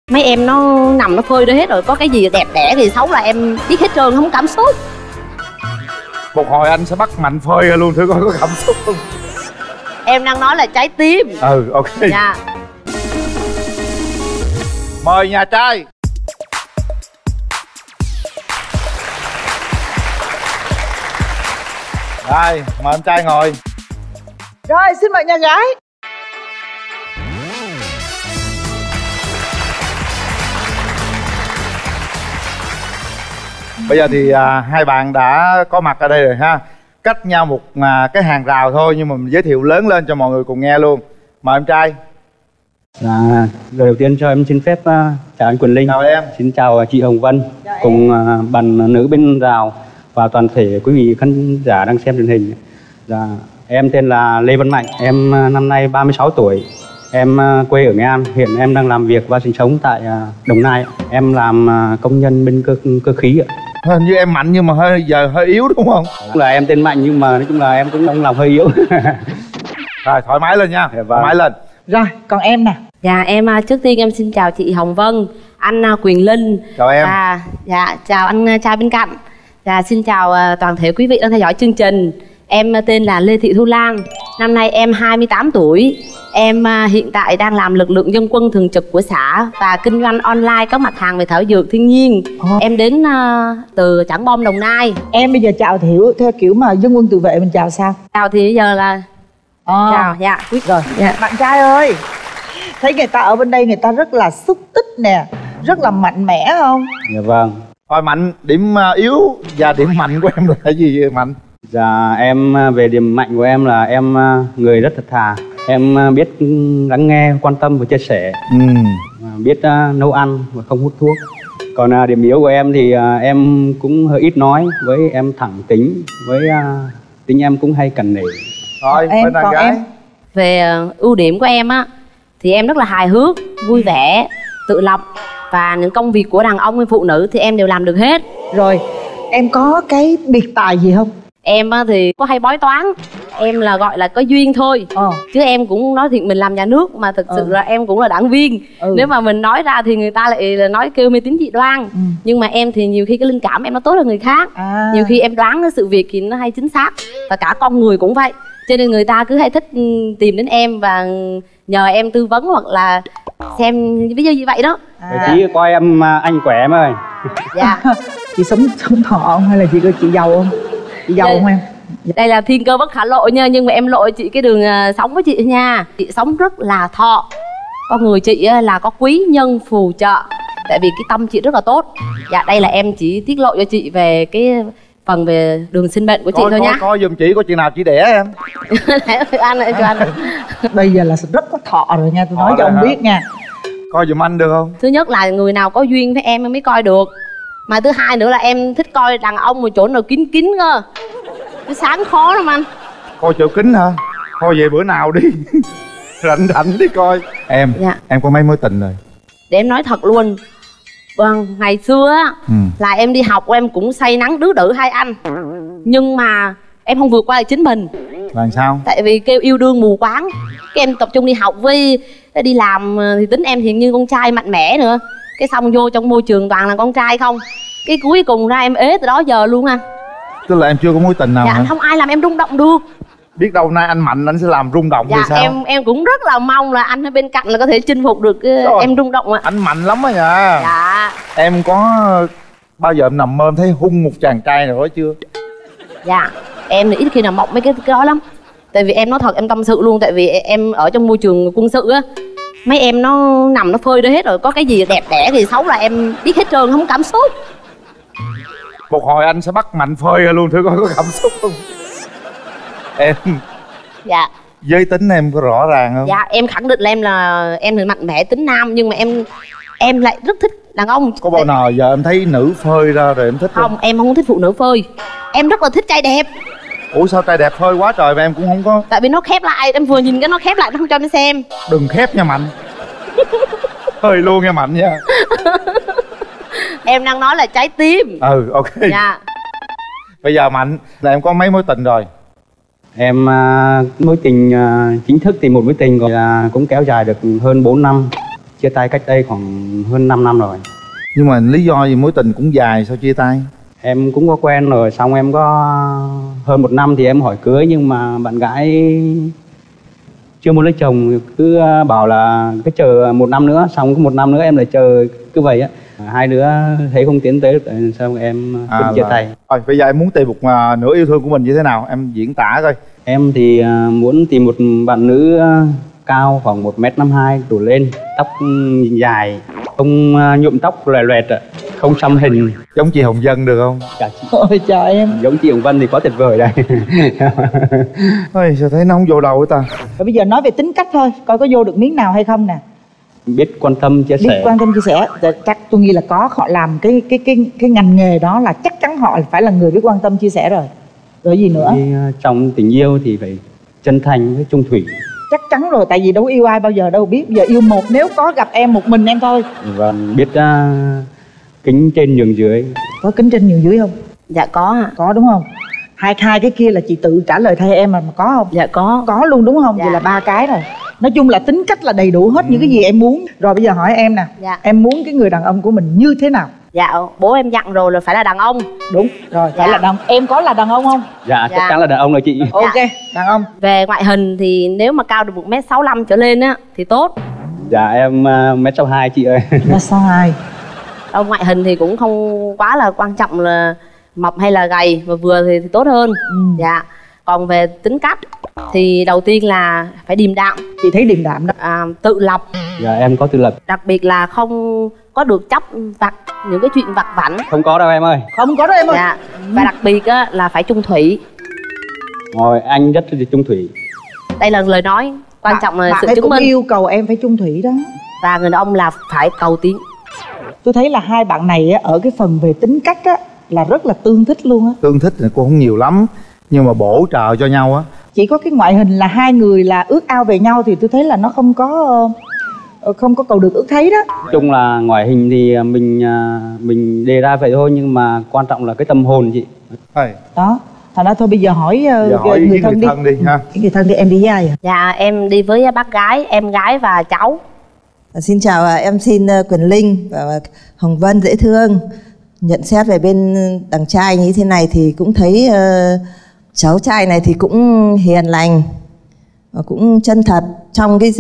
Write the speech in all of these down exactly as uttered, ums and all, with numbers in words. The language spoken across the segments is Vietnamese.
Mấy em nó nằm nó phơi đó hết rồi, có cái gì đẹp đẽ thì xấu là em biết hết trơn, không cảm xúc. Một hồi anh sẽ bắt Mạnh phơi ra luôn thử coi có cảm xúc không. Em đang nói là trái tim. Ừ, ok. Dạ. Mời nhà trai. Đây, mời em trai ngồi. Rồi, xin mời nhà gái. Bây giờ thì à, hai bạn đã có mặt ở đây rồi ha. Cách nhau một à, cái hàng rào thôi, nhưng mà mình giới thiệu lớn lên cho mọi người cùng nghe luôn. Mời em trai. Là lời đầu tiên cho em xin phép uh, chào anh Quyền Linh. Chào em. Xin chào chị Hồng Vân. Chào cùng uh, bạn nữ bên rào và toàn thể quý vị khán giả đang xem truyền hình. Dạ, em tên là Lê Văn Mạnh, em uh, năm nay ba mươi sáu tuổi. Em uh, quê ở Nghệ An, hiện em đang làm việc và sinh sống tại uh, Đồng Nai. Em làm uh, công nhân bên cơ cơ khí ạ. Hình như em mạnh nhưng mà hơi giờ hơi yếu đúng không? Là em tên Mạnh nhưng mà nói chung là em cũng đang làm hơi yếu. Rồi thoải mái lên nha. Dạ, vâng. Thoải mái lên. Rồi, còn em nè. Dạ, em trước tiên em xin chào chị Hồng Vân, anh Quyền Linh. Chào em. À, dạ, chào anh trai bên cạnh. Dạ, xin chào toàn thể quý vị đang theo dõi chương trình. Em tên là Lê Thị Thu Lan. Năm nay em hai mươi tám tuổi. Em hiện tại đang làm lực lượng dân quân thường trực của xã và kinh doanh online các mặt hàng về thảo dược thiên nhiên. À. Em đến uh, từ Trảng Bom, Đồng Nai. Em bây giờ chào Thiệu theo kiểu mà dân quân tự vệ mình chào sao? Chào thì bây giờ là à. Chào, dạ. Quyết rồi. Dạ. Bạn trai ơi, thấy người ta ở bên đây người ta rất là xúc tích nè, rất là mạnh mẽ không? Dạ vâng. Thôi Mạnh, điểm yếu và điểm mạnh của em là cái gì Mạnh? Dạ, em về điểm mạnh của em là em người rất thật thà. Em biết lắng nghe, quan tâm và chia sẻ. Ừ. Biết uh, nấu ăn và không hút thuốc. Còn uh, điểm yếu của em thì uh, em cũng hơi ít nói. Với em thẳng tính. Với uh, tính em cũng hay cằn nể. Rồi, em, còn gái. Em về uh, ưu điểm của em á thì em rất là hài hước, vui vẻ, tự lập. Và những công việc của đàn ông hay phụ nữ thì em đều làm được hết. Rồi, em có cái biệt tài gì không? Em thì có hay bói toán. Em là gọi là có duyên thôi. ờ. Chứ em cũng nói thiệt mình làm nhà nước mà thực sự ờ. là em cũng là đảng viên. ừ. Nếu mà mình nói ra thì người ta lại là nói kêu mê tín dị đoan. ừ. Nhưng mà em thì nhiều khi cái linh cảm em nó tốt hơn người khác. à. Nhiều khi em đoán cái sự việc thì nó hay chính xác. Và cả con người cũng vậy. Cho nên người ta cứ hay thích tìm đến em và nhờ em tư vấn hoặc là xem ví dụ như vậy đó. à. Chị coi em anh khỏe em ơi. Dạ. Chị sống sống thọ không hay là chị có chị giàu không? Chị giàu không em? Đây là thiên cơ bất khả lộ nha, nhưng mà em lộ chị cái đường uh, sống với chị nha. Chị sống rất là thọ. Con người chị uh, là có quý nhân phù trợ. Tại vì cái tâm chị rất là tốt. Dạ, đây là em chỉ tiết lộ cho chị về cái phần về đường sinh mệnh của chị coi, thôi coi, nhá. Coi giùm chị có chị nào chị đẻ em. Anh ơi, cho anh. Bây giờ là rất có thọ rồi nha, tôi nói cho ông hả? Biết nha. Coi giùm anh được không? Thứ nhất là người nào có duyên với em mới coi được. Mà thứ hai nữa là em thích coi đàn ông một chỗ nào kín kín cơ. Cái sáng khó lắm anh. Coi chỗ kín hả? Thôi về bữa nào đi. Rảnh rảnh đi coi. Em, dạ. Em có mấy mối tình rồi? Để em nói thật luôn. Vâng, ngày xưa á ừ. là em đi học em cũng say nắng đứa đỡ hai anh. Nhưng mà em không vượt qua được chính mình. Là sao? Tại vì kêu yêu đương mù quáng. Cái em tập trung đi học với đi làm thì tính em thì như con trai mạnh mẽ nữa. Cái xong vô trong môi trường toàn là con trai không. Cái cuối cùng ra em ế từ đó giờ luôn anh. Tức là em chưa có mối tình nào dạ, hả? Không ai làm em rung động được. Biết đâu nay anh Mạnh anh sẽ làm rung động. Dạ, thì sao? em em cũng rất là mong là anh ở bên cạnh là có thể chinh phục được rồi. Em rung động ạ. Anh mạnh lắm á nha. Dạ. Em có bao giờ em nằm mơ em thấy hung một chàng trai nào đó chưa? Dạ, em thì ít khi nào mộng mấy cái, cái đó lắm. Tại vì em nói thật, em tâm sự luôn. Tại vì em ở trong môi trường quân sự á, mấy em nó nằm nó phơi đó hết rồi. Có cái gì đẹp đẽ thì xấu là em biết hết trơn, không cảm xúc. Một hồi anh sẽ bắt Mạnh phơi ra luôn thử coi có cảm xúc không. Em. Dạ. Giới tính em có rõ ràng không? Dạ, em khẳng định là em là em thì mạnh mẽ tính nam. Nhưng mà em em lại rất thích đàn ông. Có bao nào giờ em thấy nữ phơi ra rồi em thích không? Không, em không thích phụ nữ phơi. Em rất là thích trai đẹp. Ủa sao trai đẹp phơi quá trời mà em cũng không có? Tại vì nó khép lại, em vừa nhìn cái nó khép lại nó không cho em xem. Đừng khép nha Mạnh. Phơi luôn nha Mạnh nha. Em đang nói là trái tim. Ừ, ok. Dạ. Bây giờ Mạnh là em có mấy mối tình rồi? Em uh, mối tình uh, chính thức thì một mối tình rồi là cũng kéo dài được hơn bốn năm. chia tay cách đây khoảng hơn năm năm rồi. Nhưng mà lý do gì mối tình cũng dài sao chia tay? Em cũng có quen rồi, xong em có hơn một năm thì em hỏi cưới, nhưng mà bạn gái chưa muốn lấy chồng, cứ bảo là cứ chờ một năm nữa, xong có một năm nữa em lại chờ, cứ vậy á. Hai đứa thấy không tiến tới được, xong em quyết à, chia tay. Rồi bây giờ em muốn tìm một uh, nửa yêu thương của mình như thế nào? Em diễn tả coi. Em thì uh, muốn tìm một bạn nữ uh, cao khoảng một mét năm hai đổ lên, tóc dài, không uh, nhuộm tóc loè loẹt, không xăm hình. Giống chị Hồng Vân được không? Dạ chị. Ôi trời em. Giống chị Hồng Vân thì quá tuyệt vời đây. Ôi sao thấy nó không vô đầu với ta. Rồi bây giờ nói về tính cách thôi, coi có vô được miếng nào hay không nè. Biết quan tâm chia Biết sẻ. quan tâm chia sẻ, chắc tôi nghĩ là có. Họ làm cái cái cái cái ngành nghề đó là chắc chắn họ phải là người biết quan tâm chia sẻ rồi. Rồi gì nữa? Thì, uh, trong tình yêu thì phải chân thành với trung thủy. Chắc chắn rồi, tại vì đâu yêu ai bao giờ đâu biết. Giờ yêu một, nếu có gặp em một mình em thôi. Và biết uh, kính trên nhường dưới. Có kính trên nhường dưới không? Dạ có ạ. Có đúng không? Hai hai cái kia là chị tự trả lời thay em mà, mà có không? Dạ có. Có luôn đúng không? Dạ. Vậy là ba cái rồi. Nói chung là tính cách là đầy đủ hết ừ. những cái gì em muốn. Rồi bây giờ hỏi em nè. Dạ. Em muốn cái người đàn ông của mình như thế nào? Dạ bố em dặn rồi là phải là đàn ông. Đúng rồi, phải dạ. là đàn ông. Em có là đàn ông không? Dạ, dạ. chắc chắn là đàn ông rồi chị. Ok, đàn ông. Về ngoại hình thì nếu mà cao được một mét sáu lăm trở lên á thì tốt. Dạ em uh, mét sáu hai chị ơi. Mét sáu hai. Đâu ngoại hình thì cũng không quá là quan trọng là mập hay là gầy, mà vừa thì, thì tốt hơn. ừ. Dạ. Còn về tính cách thì đầu tiên là phải điềm đạm. Chị thấy điềm đạm đó. À, tự lập. Dạ em có tự lập. Đặc biệt là không có được chấp vặt những cái chuyện vặt vãnh. Không có đâu em ơi. Không có đâu em ơi. Dạ. Và đặc biệt á, là phải chung thủy. Rồi anh rất là chung thủy. Đây là lời nói quan bạn, trọng là bạn sự ấy chứng cũng minh. yêu cầu em phải chung thủy đó. Và người đàn ông là phải cầu tiến. Tôi thấy là hai bạn này á, ở cái phần về tính cách á, là rất là tương thích luôn á. Tương thích thì cũng không nhiều lắm, nhưng mà bổ trợ cho nhau á. Chỉ có cái ngoại hình là hai người là ước ao về nhau thì tôi thấy là nó không có không có cầu được ước thấy đó. Nói chung là ngoại hình thì mình mình đề ra vậy thôi, nhưng mà quan trọng là cái tâm hồn chị. Hey. Đó. Thành ra thôi bây giờ hỏi, giờ hỏi người, người thân, thân đi, đi ha. Người thân đi, em đi với ai à? Dạ em đi với bác gái, em gái và cháu. Xin chào, em xin Quyền Linh và Hồng Vân dễ thương. Nhận xét về bên đàn trai như thế này thì cũng thấy uh, cháu trai này thì cũng hiền lành và cũng chân thật. Trong cái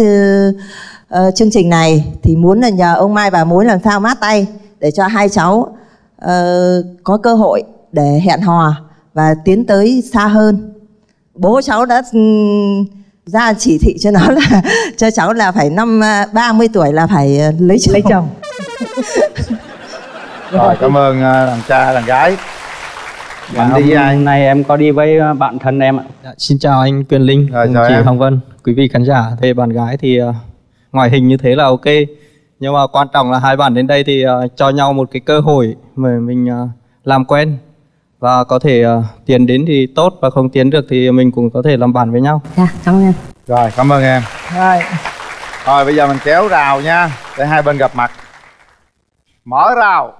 uh, chương trình này thì muốn là nhờ ông Mai bà Mối làm sao mát tay để cho hai cháu uh, có cơ hội để hẹn hò và tiến tới xa hơn. Bố cháu đã um, ra chỉ thị cho nó là cho cháu là phải năm ba mươi tuổi là phải lấy chồng. Lấy chồng. Rồi cảm ơn đàn cha đàn gái. Bạn đi với ai? Hôm nay em có đi với bạn thân em ạ. Dạ, xin chào anh Quyền Linh, rồi, chị em. Hồng Vân, quý vị khán giả. Về bạn gái thì uh, ngoại hình như thế là ok, nhưng mà quan trọng là hai bạn đến đây thì uh, cho nhau một cái cơ hội mà mình uh, làm quen, và có thể uh, tiến đến thì tốt, và không tiến được thì mình cũng có thể làm bạn với nhau. Dạ cảm ơn em. Rồi cảm ơn em. Rồi. Rồi bây giờ mình kéo rào nha, để hai bên gặp mặt. Mở rào.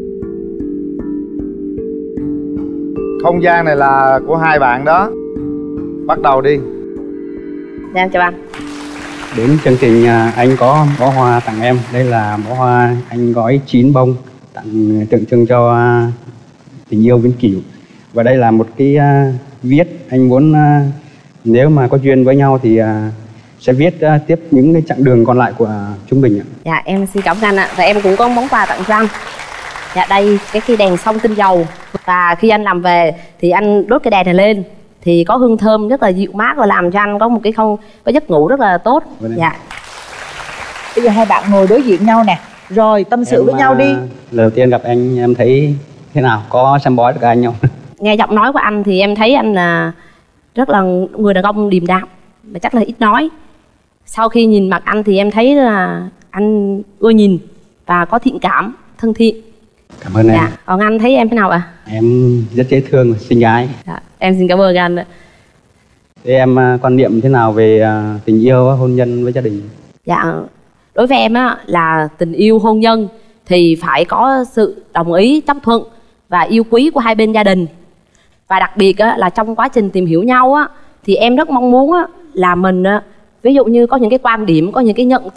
Không gian này là của hai bạn đó. Bắt đầu đi. Dạ em chào anh. Đến chương trình anh có bó hoa tặng em. Đây là bó hoa anh gói chín bông tặng tượng trưng cho tình yêu vĩnh cửu. Và đây là một cái viết anh muốn nếu mà có duyên với nhau thì sẽ viết tiếp những cái chặng đường còn lại của chúng mình ạ. Dạ em xin cảm ơn anh ạ. Và em cũng có món quà tặng cho anh. Dạ đây cái cây đèn sông tinh dầu. Và khi anh làm về thì anh đốt cái đèn này lên thì có hương thơm rất là dịu mát và làm cho anh có một cái không có giấc ngủ rất là tốt. Dạ. Bây giờ hai bạn ngồi đối diện nhau nè, rồi tâm sự em, với nhau đi. Lần đầu tiên gặp anh em thấy thế nào, có xem bói được anh không? Nghe giọng nói của anh thì em thấy anh là rất là người đàn ông điềm đạm mà chắc là ít nói. Sau khi nhìn mặt anh thì em thấy là anh ưa nhìn và có thiện cảm, thân thiện. Cảm ơn dạ. em. Còn anh thấy em thế nào ạ? À? Em rất dễ thương, xinh gái. Dạ. Em xin cảm ơn anh ạ. Thế em quan niệm thế nào về tình yêu, hôn nhân với gia đình? Dạ, đối với em á là tình yêu hôn nhân thì phải có sự đồng ý, chấp thuận và yêu quý của hai bên gia đình. Và đặc biệt á là trong quá trình tìm hiểu nhau á, thì em rất mong muốn á là mình á, ví dụ như có những cái quan điểm, có những cái nhận thức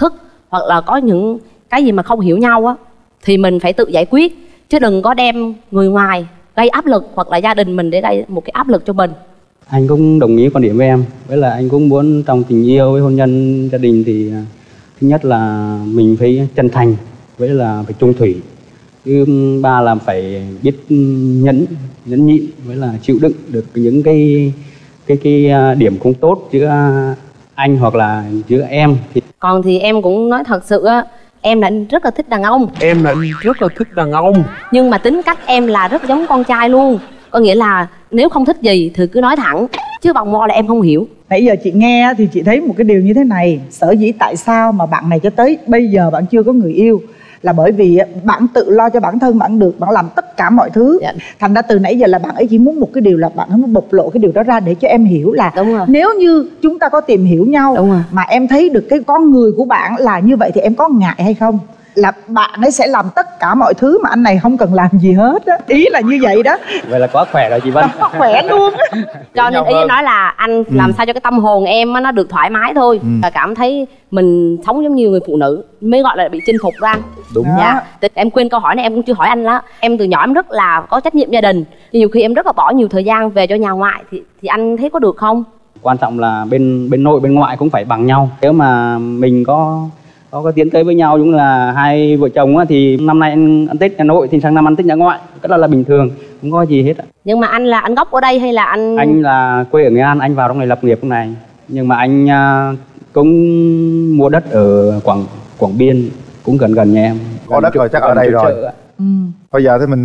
hoặc là có những cái gì mà không hiểu nhau á thì mình phải tự giải quyết, chứ đừng có đem người ngoài gây áp lực hoặc là gia đình mình để gây một cái áp lực cho mình. Anh cũng đồng ý quan điểm với em, với là anh cũng muốn trong tình yêu với hôn nhân gia đình thì thứ nhất là mình phải chân thành, với là phải trung thủy. Thứ ba là phải biết nhẫn nhẫn nhịn, với là chịu đựng được những cái cái cái điểm không tốt giữa anh hoặc là giữa em. Thì còn thì em cũng nói thật sự á, em là rất là thích đàn ông. Em là rất là thích đàn ông. Nhưng mà tính cách em là rất giống con trai luôn. Có nghĩa là nếu không thích gì thì cứ nói thẳng, chứ vòng vo là em không hiểu. Nãy giờ chị nghe thì chị thấy một cái điều như thế này. Sở dĩ tại sao mà bạn này cho tới bây giờ bạn chưa có người yêu là bởi vì bạn tự lo cho bản thân bạn được, bạn làm tất cả mọi thứ. Dạ. Thành ra từ nãy giờ là bạn ấy chỉ muốn một cái điều là bạn ấy muốn bộc lộ cái điều đó ra để cho em hiểu là nếu như chúng ta có tìm hiểu nhau mà em thấy được cái con người của bạn là như vậy thì em có ngại hay không? Là bạn ấy sẽ làm tất cả mọi thứ mà anh này không cần làm gì hết á. Ý là như vậy đó. Vậy là quá khỏe rồi chị Vân. Khỏe luôn á. Cho nên ý nói là anh ừ. làm sao cho cái tâm hồn em nó được thoải mái thôi. ừ. Và cảm thấy mình sống giống như người phụ nữ mới gọi là bị chinh phục ra. Đúng dạ. Em quên câu hỏi này em cũng chưa hỏi anh đó. Em từ nhỏ em rất là có trách nhiệm gia đình, nhiều khi em rất là bỏ nhiều thời gian về cho nhà ngoại thì, thì anh thấy có được không? Quan trọng là bên bên nội bên ngoại cũng phải bằng nhau. Nếu mà mình có có cái tiến tới với nhau, cũng là hai vợ chồng á, thì năm nay ăn, ăn Tết nhà nội thì sang năm ăn Tết nhà ngoại, cái đó là bình thường, không có gì hết. Nhưng mà anh là anh gốc ở đây hay là anh? Anh là quê ở Nghệ An, anh vào trong này lập nghiệp trong này, nhưng mà anh uh, cũng mua đất ở Quảng Quảng Biên, cũng gần gần nhà em. Có đất rồi chắc ở đây rồi. Ừ. Bây giờ thì mình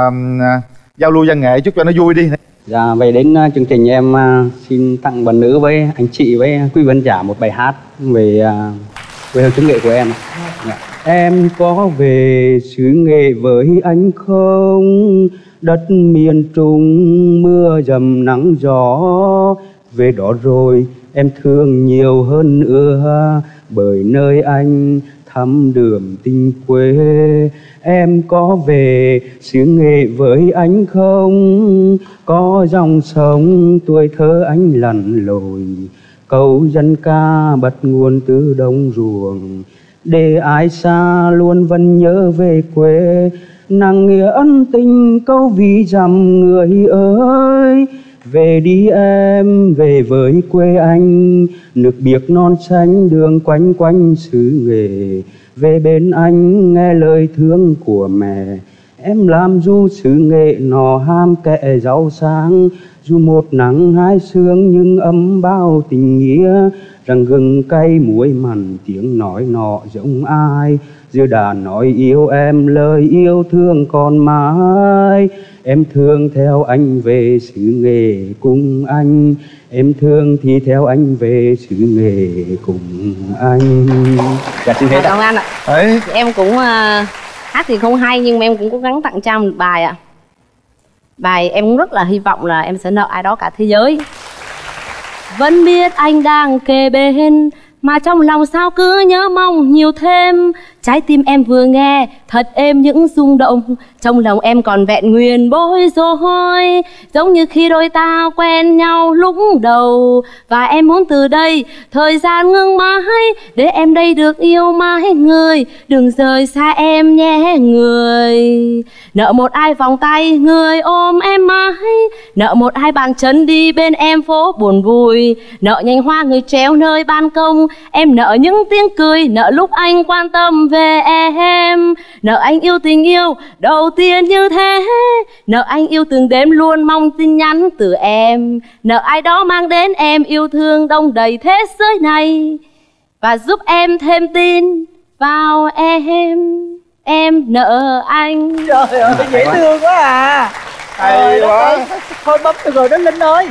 uh, giao lưu văn nghệ chút cho nó vui đi. Dạ, về đến uh, chương trình em uh, xin tặng bạn nữ với anh chị với quý Vân Giả một bài hát về uh, quê hương xứ Nghệ của em. Dạ. Em có về xứ Nghệ với anh không? Đất miền Trung mưa dầm nắng gió, về đó rồi em thương nhiều hơn nữa, bởi nơi anh thăm đường tình quê. Em có về xứ Nghệ với anh không? Có dòng sông tuổi thơ anh lặn lội, câu dân ca bắt nguồn từ đồng ruộng, để ai xa luôn vẫn nhớ về quê. Nàng nghĩa ân tình câu ví dặm người ơi, về đi em về với quê anh, nước biếc non xanh đường quanh quanh xứ Nghệ. Về bên anh nghe lời thương của mẹ, em làm du xứ Nghệ nọ ham kẻ giàu sang. Dù một nắng hai sương nhưng ấm bao tình nghĩa, rằng gừng cay muối mặn tiếng nói nọ giống ai. Giờ đã nói yêu em lời yêu thương còn mãi. Em thương theo anh về xứ Nghệ cùng anh, em thương thì theo anh về xứ Nghệ cùng anh. Dạ xin hết ạ. Cảm ơn anh ạ. Đấy. Em cũng uh, hát thì không hay nhưng mà em cũng cố gắng tặng cho một bài ạ. À. Bài em cũng rất là hy vọng là em sẽ nợ ai đó cả thế giới. Vẫn biết anh đang kề bên, mà trong lòng sao cứ nhớ mong nhiều thêm. Trái tim em vừa nghe thật êm những rung động, trong lòng em còn vẹn nguyên bối rối, giống như khi đôi ta quen nhau lúc đầu. Và em muốn từ đây thời gian ngưng mãi, để em đây được yêu mãi người, đừng rời xa em nhé người. Nợ một ai vòng tay người ôm em mãi, nợ một ai bàn chân đi bên em phố buồn vui, nợ nhành hoa người treo nơi ban công, em nợ những tiếng cười, nợ lúc anh quan tâm về em. Nợ anh yêu tình yêu đầu tiên như thế, nợ anh yêu từng đêm luôn mong tin nhắn từ em, nợ ai đó mang đến em yêu thương đông đầy thế giới này, và giúp em thêm tin vào em. Em nợ anh. Trời ơi dễ thương quá à. Hay quá. Thôi bấm được rồi đó Linh ơi.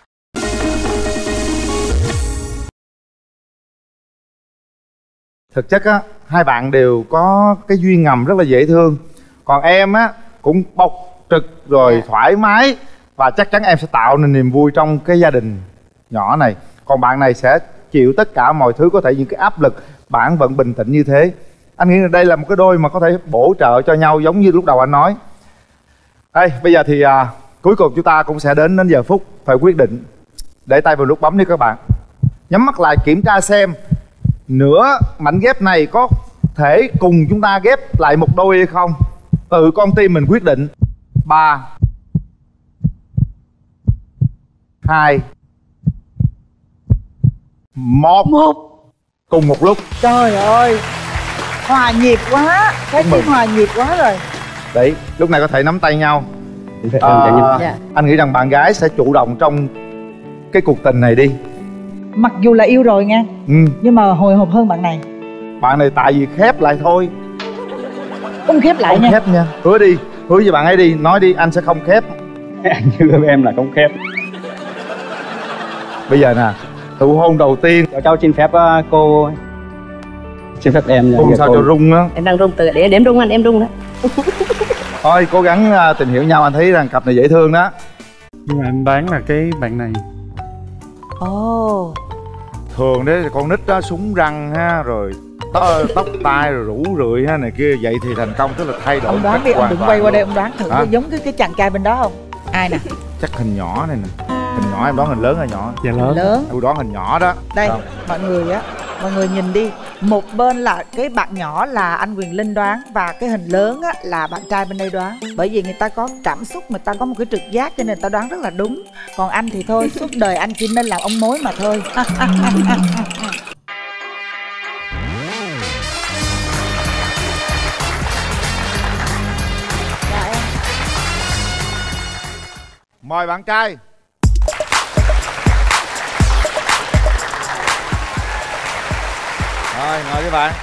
Thực chất á, hai bạn đều có cái duyên ngầm rất là dễ thương. Còn em á, cũng bộc trực rồi yeah. thoải mái. Và chắc chắn em sẽ tạo nên niềm vui trong cái gia đình nhỏ này. Còn bạn này sẽ chịu tất cả mọi thứ, có thể những cái áp lực. Bạn vẫn bình tĩnh như thế. Anh nghĩ là đây là một cái đôi mà có thể bổ trợ cho nhau, giống như lúc đầu anh nói. Đây, bây giờ thì à, cuối cùng chúng ta cũng sẽ đến đến giờ phút phải quyết định. Để tay vào nút bấm đi các bạn. Nhắm mắt lại kiểm tra xem nửa mảnh ghép này có thể cùng chúng ta ghép lại một đôi hay không? Tự con tim mình quyết định. Ba, hai, một. Một. Cùng một lúc. Trời ơi, hòa nhịp quá, cái tiếng hòa nhịp quá rồi. Đấy, lúc này có thể nắm tay nhau. À, dạ. anh nghĩ rằng bạn gái sẽ chủ động trong cái cuộc tình này đi. Mặc dù là yêu rồi nha, ừ. nhưng mà hồi hộp hơn bạn này. Bạn này tại vì khép lại thôi. Không khép lại không nha. Khép nha. Hứa đi, hứa với bạn ấy đi, nói đi, anh sẽ không khép. Anh hứa với em là không khép. Bây giờ nè, nụ hôn đầu tiên. Cháu xin phép uh, cô xin phép em. Hôn sao cô... cho rung á. Em đang rung, từ để đếm rung anh, em rung đó. Thôi cố gắng uh, tìm hiểu nhau, anh thấy rằng cặp này dễ thương đó. Nhưng mà anh đoán là cái bạn này. Ồ. Oh. Thường đấy con nít đó, súng răng ha, rồi tóc, tóc tai rồi rủ rượi ha này kia, vậy thì thành công, tức là thay đổi. Ông đoán đi, ông đừng quay qua đây, ông đoán thử hả? Giống cái, cái chàng trai bên đó không? Ai nè? Chắc hình nhỏ này nè. Hình nhỏ em đoán hình lớn hay nhỏ? Dạ lớn. Lớn. Tôi đoán hình nhỏ đó. Đây, không? mọi người á, mọi người nhìn đi. Một bên là cái bạn nhỏ là anh Quyền Linh đoán, và cái hình lớn á là bạn trai bên đây đoán. Bởi vì người ta có cảm xúc, người ta có một cái trực giác cho nên người ta đoán rất là đúng. Còn anh thì thôi, suốt đời anh chỉ nên làm ông mối mà thôi. Mời bạn trai. Rồi, mời đi bạn.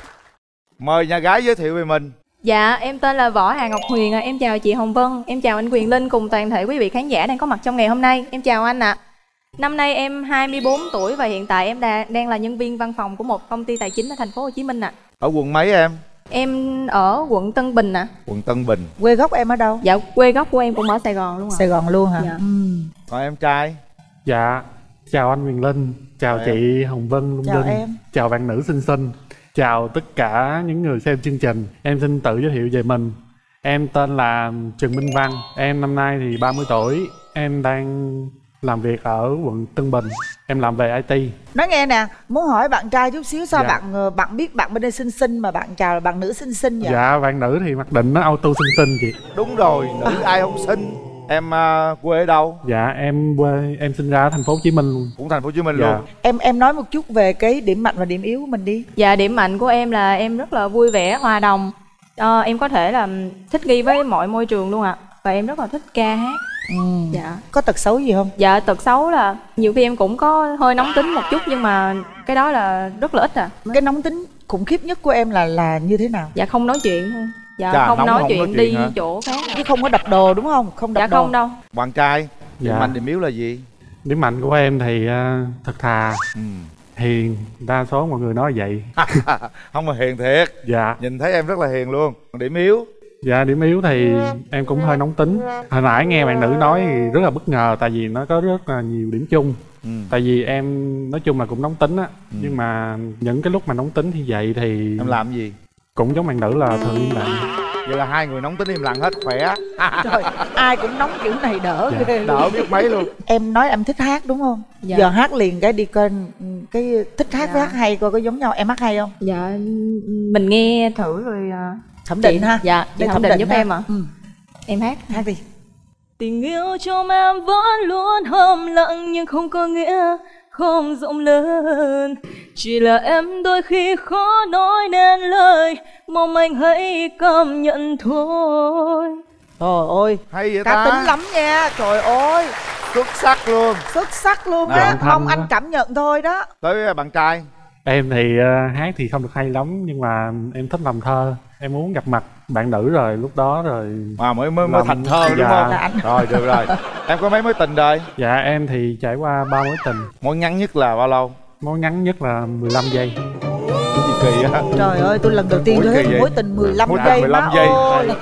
Mời nhà gái giới thiệu về mình. Dạ, em tên là Võ Hà Ngọc Huyền, em chào chị Hồng Vân, em chào anh Quyền Linh cùng toàn thể quý vị khán giả đang có mặt trong ngày hôm nay. Em chào anh ạ. À. Năm nay em hai mươi bốn tuổi và hiện tại em đã, đang là nhân viên văn phòng của một công ty tài chính ở thành phố Hồ Chí Minh ạ. À. Ở quận mấy em? Em ở quận Tân Bình ạ. À. Quận Tân Bình. Quê gốc em ở đâu? Dạ, quê gốc của em cũng ở Sài Gòn luôn ạ. À. Sài Gòn luôn hả? Dạ. Ừ. Còn em trai? Dạ, chào anh Quyền Linh, chào chào chị em. Hồng Vân Lung Chào Linh, em. chào bạn nữ xinh xinh, chào tất cả những người xem chương trình. Em xin tự giới thiệu về mình. Em tên là Trần Minh Văn, em năm nay thì ba mươi tuổi, em đang làm việc ở quận Tân Bình, em làm về i tê. Nói nghe nè, muốn hỏi bạn trai chút xíu, sao dạ. bạn bạn biết bạn bên đây xinh xinh mà bạn chào là bạn nữ xinh xinh vậy? Dạ, bạn nữ thì mặc định nó auto xinh xinh chị. Đúng rồi, nữ ai không xinh. Em uh, quê ở đâu? Dạ, em quê, em sinh ra ở thành phố Hồ Chí Minh luôn. Cũng thành phố Hồ Chí Minh dạ. luôn. Em em nói một chút về cái điểm mạnh và điểm yếu của mình đi. Dạ, điểm mạnh của em là em rất là vui vẻ, hòa đồng. Ờ, em có thể là thích nghi với mọi môi trường luôn ạ. À. Và em rất là thích ca hát. Ừ. Dạ. Có tật xấu gì không? Dạ, tật xấu là nhiều khi em cũng có hơi nóng tính một chút, nhưng mà cái đó là rất là ít à. Cái nóng tính khủng khiếp nhất của em là là như thế nào? Dạ, không nói chuyện thôi. Dạ, Chà, không, nói không chuyện, nói chuyện đi hả? chỗ khác. Chứ không có đập đồ đúng không? Không đập dạ, đồ. không đâu. Bạn trai, điểm dạ. mạnh điểm yếu là gì? Điểm mạnh của em thì uh, thật thà, ừ. hiền, đa số mọi người nói vậy. Không mà hiền thiệt. Dạ. Nhìn thấy em rất là hiền luôn. Còn điểm yếu? Dạ, điểm yếu thì em cũng hơi nóng tính. Hồi nãy nghe bạn nữ nói thì rất là bất ngờ, tại vì nó có rất là nhiều điểm chung. ừ. Tại vì em nói chung là cũng nóng tính á. ừ. Nhưng mà những cái lúc mà nóng tính như vậy thì em làm gì? Cũng giống bạn nữ là thường im lặng. Vậy là hai người nóng tính im lặng hết, khỏe. Trời, ai cũng nóng kiểu này đỡ dạ. ghê luôn. Đỡ biết mấy luôn. Em nói em thích hát đúng không? Dạ. Giờ hát liền cái đi coi cái thích hát dạ. với hát hay coi có giống nhau. Em hát hay không? Dạ, mình nghe thử rồi thẩm định chị, ha. Dạ, chị thẩm, thẩm định, định giúp ha. Em ạ. À. Ừ. Em hát. Hát đi. Tình yêu trong em vẫn luôn hâm lặng nhưng không có nghĩa không rộng lớn. Chỉ là em đôi khi khó nói nên lời, mong anh hãy cảm nhận thôi. Trời ơi, hay vậy cá ta? tính lắm nha, trời ơi. Xuất sắc luôn. Xuất sắc luôn á, mong anh cảm nhận thôi đó. Tới bạn trai. Em thì uh, hát thì không được hay lắm, nhưng mà em thích làm thơ. Em muốn gặp mặt bạn nữ rồi lúc đó rồi à, mới mới mới thành thơ dạ. đúng không? Rồi được rồi. Em có mấy mối tình rồi? Dạ, em thì trải qua ba mối tình. Mối ngắn nhất là bao lâu? Mối ngắn nhất là mười lăm giây. Cái gì kỳ á? Trời ơi, tôi lần đầu tiên tôi thấy mối tình mười lăm giây. mười lăm giây.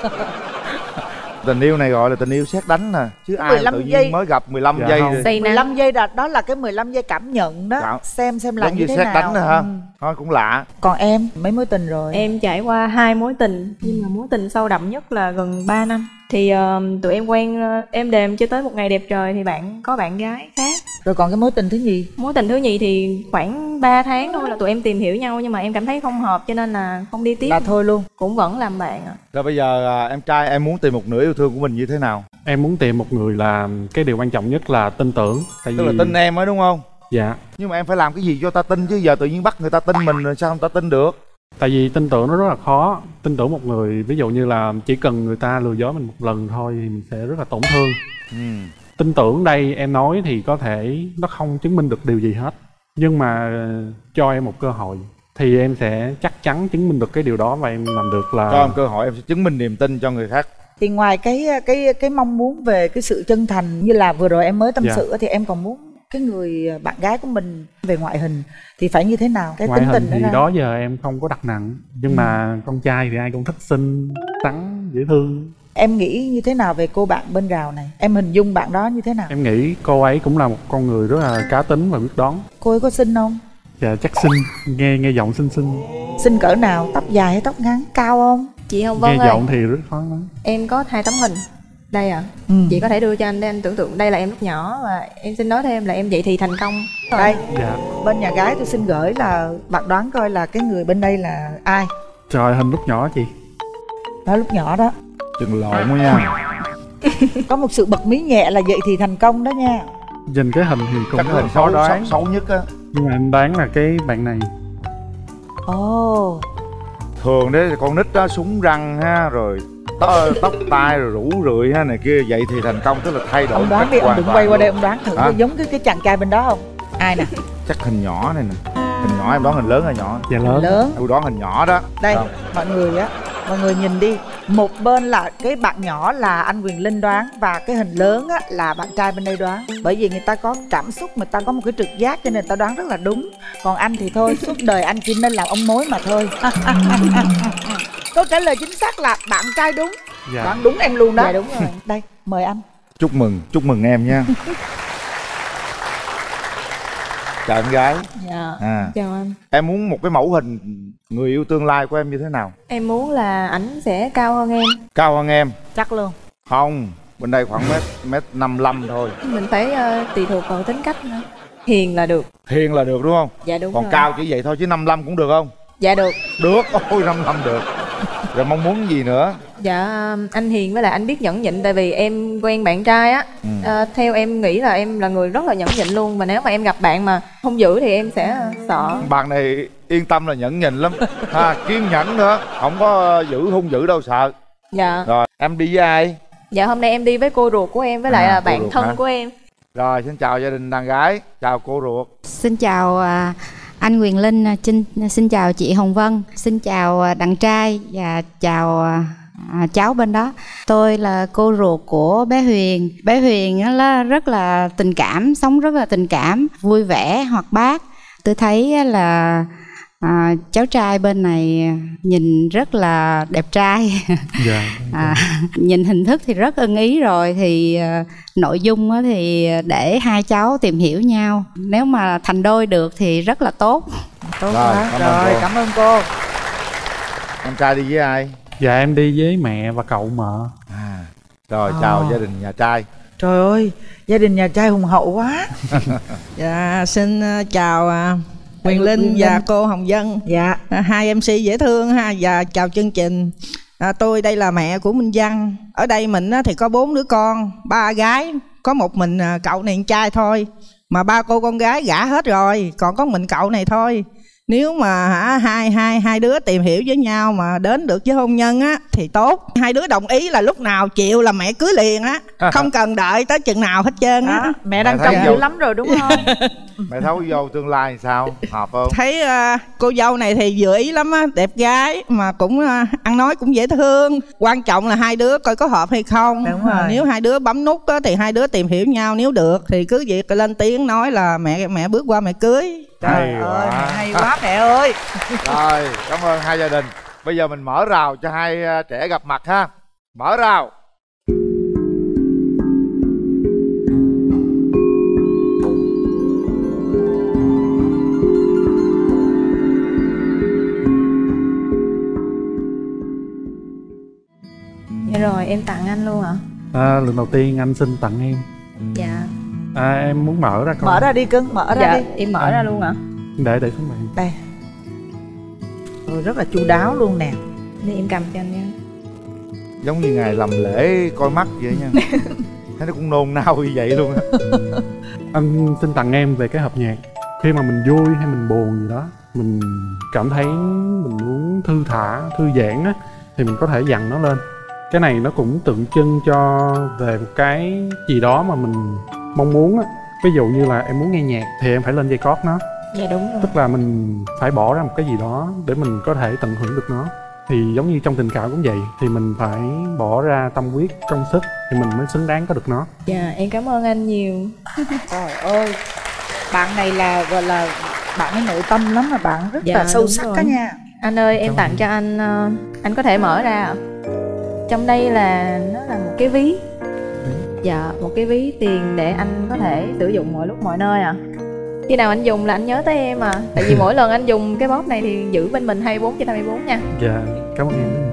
Tình yêu này gọi là tình yêu sét đánh nè, chứ ai tự nhiên giây. mới gặp mười lăm dạ giây rồi. mười lăm giây là đó là cái mười lăm giây cảm nhận đó. Dạ. Xem xem là như thế nào. Giống như sét đánh nữa ha. Ừ. Thôi cũng lạ. Còn em, mấy mối tình rồi? Em trải qua hai mối tình, nhưng mà mối tình sâu đậm nhất là gần ba năm. Thì uh, tụi em quen uh, êm đềm cho tới một ngày đẹp trời thì bạn có bạn gái khác. Rồi còn cái mối tình thứ nhì? Mối tình thứ nhì thì khoảng ba tháng thôi là tụi em tìm hiểu nhau, nhưng mà em cảm thấy không hợp cho nên là không đi tiếp. Là thôi luôn? Cũng vẫn làm bạn ạ. Rồi bây giờ em trai em muốn tìm một nửa yêu thương của mình như thế nào? Em muốn tìm một người là cái điều quan trọng nhất là tin tưởng. Tại Tức vì... là tin em mới đúng không? Dạ. Nhưng mà em phải làm cái gì cho ta tin chứ, giờ tự nhiên bắt người ta tin mình rồi sao người ta tin được? Tại vì tin tưởng nó rất là khó. Tin tưởng một người, ví dụ như là chỉ cần người ta lừa dối mình một lần thôi thì mình sẽ rất là tổn thương. Ừ. Tin tưởng đây em nói thì có thể nó không chứng minh được điều gì hết, nhưng mà cho em một cơ hội thì em sẽ chắc chắn chứng minh được cái điều đó, và em làm được là cho em cơ hội em sẽ chứng minh niềm tin cho người khác. Thì ngoài cái cái cái mong muốn về cái sự chân thành như là vừa rồi em mới tâm dạ. sự, thì em còn muốn cái người bạn gái của mình về ngoại hình thì phải như thế nào? Cái ngoại tính hình tình thì đó, đó giờ em không có đặt nặng, nhưng ừ. mà con trai thì ai cũng thích xinh xắn dễ thương. Em nghĩ như thế nào về cô bạn bên rào này? Em hình dung bạn đó như thế nào? Em nghĩ cô ấy cũng là một con người rất là cá tính và biết đón. Cô ấy có xinh không? Dạ chắc xinh, nghe nghe giọng xinh xinh. Xinh cỡ nào? Tóc dài hay tóc ngắn? Cao không? Chị Hồng Vân nghe ơi, giọng thì rất khó nói. em có hai tấm hình đây à. ừ. Chị có thể đưa cho anh để anh tưởng tượng. Đây là em lúc nhỏ, và em xin nói thêm là em dậy thì thành công rồi. Đây, dạ. bên nhà gái tôi xin gửi là bạn đoán coi là cái người bên đây là ai? Trời, hình lúc nhỏ chị. Đó, lúc nhỏ đó. Đừng lộn quá nha. Có một sự bật mí nhẹ là dậy thì thành công đó nha. Nhìn cái hình thì cũng chắc hình khó xấu, đoán. xấu, xấu nhất á. Nhưng mà em đoán là cái bạn này. Ồ. Oh. Thường đấy con nít đó súng răng ha, rồi tóc, tóc tai rồi rủ rượi ha này kia, vậy thì thành công, tức là thay đổi. Ông đoán đi, ông đừng quay qua đây, ông đoán thử hả? Giống cái cái chàng trai bên đó không? Ai nè? Chắc hình nhỏ này nè. Hình nhỏ em đoán hình lớn hay nhỏ? Dạ lớn. Lớn. Tôi đoán hình nhỏ đó. Đây, không? mọi người á, mọi người nhìn đi. Một bên là cái bạn nhỏ là anh Quyền Linh đoán, và cái hình lớn á là bạn trai bên đây đoán. Bởi vì người ta có cảm xúc, người ta có một cái trực giác cho nên người ta đoán rất là đúng. Còn anh thì thôi, suốt đời anh chỉ nên làm ông mối mà thôi. Câu trả lời chính xác là bạn trai đúng. Dạ. Đoán đúng em luôn đó. Dạ đúng rồi. Đây, mời anh. Chúc mừng, chúc mừng em nha. Chào em gái. Dạ. À. Chào anh. Em muốn một cái mẫu hình người yêu tương lai của em như thế nào? Em muốn là ảnh sẽ cao hơn em. Cao hơn em? Chắc luôn. Không, bên đây khoảng mét mét năm lăm thôi. Mình phải uh, tùy thuộc vào tính cách nữa. Hiền là được. Hiền là được đúng không? Dạ đúng còn rồi. Cao chỉ vậy thôi chứ năm lăm cũng được không? Dạ được. Được, ôi năm lăm được. Rồi mong muốn gì nữa? Dạ anh hiền với lại anh biết nhẫn nhịn. Tại vì em quen bạn trai á, ừ. à, theo em nghĩ là em là người rất là nhẫn nhịn luôn. Mà nếu mà em gặp bạn mà không giữ thì em sẽ sợ. Bạn này yên tâm là nhẫn nhịn lắm ha, kiên nhẫn nữa, không có giữ hung dữ đâu sợ. Dạ. Rồi em đi với ai? Dạ hôm nay em đi với cô ruột của em với à, lại là bạn thân hả? Của em. Rồi xin chào gia đình đàn gái, chào cô ruột. Xin chào à, anh Quyền Linh, xin, xin chào chị Hồng Vân, xin chào đàn trai và chào à, cháu bên đó. Tôi là cô ruột của bé Huyền. Bé Huyền là rất là tình cảm, sống rất là tình cảm, vui vẻ, hoạt bát. Tôi thấy là à, cháu trai bên này nhìn rất là đẹp trai. Dạ. à, nhìn hình thức thì rất ưng ý rồi, thì à, nội dung thì để hai cháu tìm hiểu nhau, nếu mà thành đôi được thì rất là tốt. Tốt quá. Rồi, rồi cảm ơn cô. Em trai đi với ai? Dạ em đi với mẹ và cậu mợ. À, rồi chào à. gia đình nhà trai. Trời ơi, gia đình nhà trai hùng hậu quá. Dạ xin chào Quyền Linh và cô Hồng Vân. Dạ. Hai em xê dễ thương ha, và chào chương trình. À, tôi đây là mẹ của Minh Văn. Ở đây mình thì có bốn đứa con, ba gái, có một mình cậu này con trai thôi. Mà ba cô con gái gả hết rồi, còn có mình cậu này thôi. Nếu mà hả, hai hai hai đứa tìm hiểu với nhau mà đến được với hôn nhân á thì tốt. Hai đứa đồng ý là lúc nào chịu là mẹ cưới liền á, không cần đợi tới chừng nào hết trơn á. À, mẹ đang trông dữ lắm rồi đúng không? Mẹ thấu dâu tương lai thì sao, hợp không? Thấy uh, cô dâu này thì vừa ý lắm á, đẹp gái mà cũng uh, ăn nói cũng dễ thương. Quan trọng là hai đứa coi có hợp hay không. Đúng rồi. Nếu hai đứa bấm nút á, thì hai đứa tìm hiểu nhau, nếu được thì cứ việc lên tiếng nói là mẹ mẹ bước qua mẹ cưới. Trời hay ơi, mẹ hay quá mẹ ơi. Rồi, cảm ơn hai gia đình. Bây giờ mình mở rào cho hai trẻ gặp mặt ha. Mở rào. Dạ rồi, em tặng anh luôn hả? À, lần đầu tiên anh xin tặng em. Dạ. À em muốn mở ra coi. Mở ra đi cưng, mở ra Dạ đi. em mở ra luôn hả? Để để xuống bàn. Đây. Rồi rất là chu đáo luôn nè. Để em cầm cho anh nha. Giống như ngày làm lễ coi mắt vậy nha. Thấy nó cũng nôn nao như vậy luôn á. Anh xin tặng em về cái hộp nhạc. Khi mà mình vui hay mình buồn gì đó, mình cảm thấy mình muốn thư thả, thư giãn á, thì mình có thể dặn nó lên. Cái này nó cũng tượng trưng cho về một cái gì đó mà mình mong muốn á. Ví dụ như là em muốn nghe nhạc thì em phải lên dây cót nó. Dạ đúng rồi. Tức là mình phải bỏ ra một cái gì đó để mình có thể tận hưởng được nó. Thì giống như trong tình cảm cũng vậy, thì mình phải bỏ ra tâm huyết, công sức thì mình mới xứng đáng có được nó. Dạ em cảm ơn anh nhiều. Trời ơi, bạn này là gọi là bạn ấy nội tâm lắm, mà bạn rất Dạ, là sâu đúng sắc rồi. đó nha. Anh ơi em tặng cho anh, ờ, anh có thể mở ra ạ. Trong đây là nó là một cái ví. Dạ một cái ví tiền để anh có thể sử dụng mọi lúc mọi nơi à. Khi nào anh dùng là anh nhớ tới em à. Tại vì mỗi lần anh dùng cái bóp này thì giữ bên mình hai mươi bốn trên hai mươi bốn nha. Dạ cảm ơn em.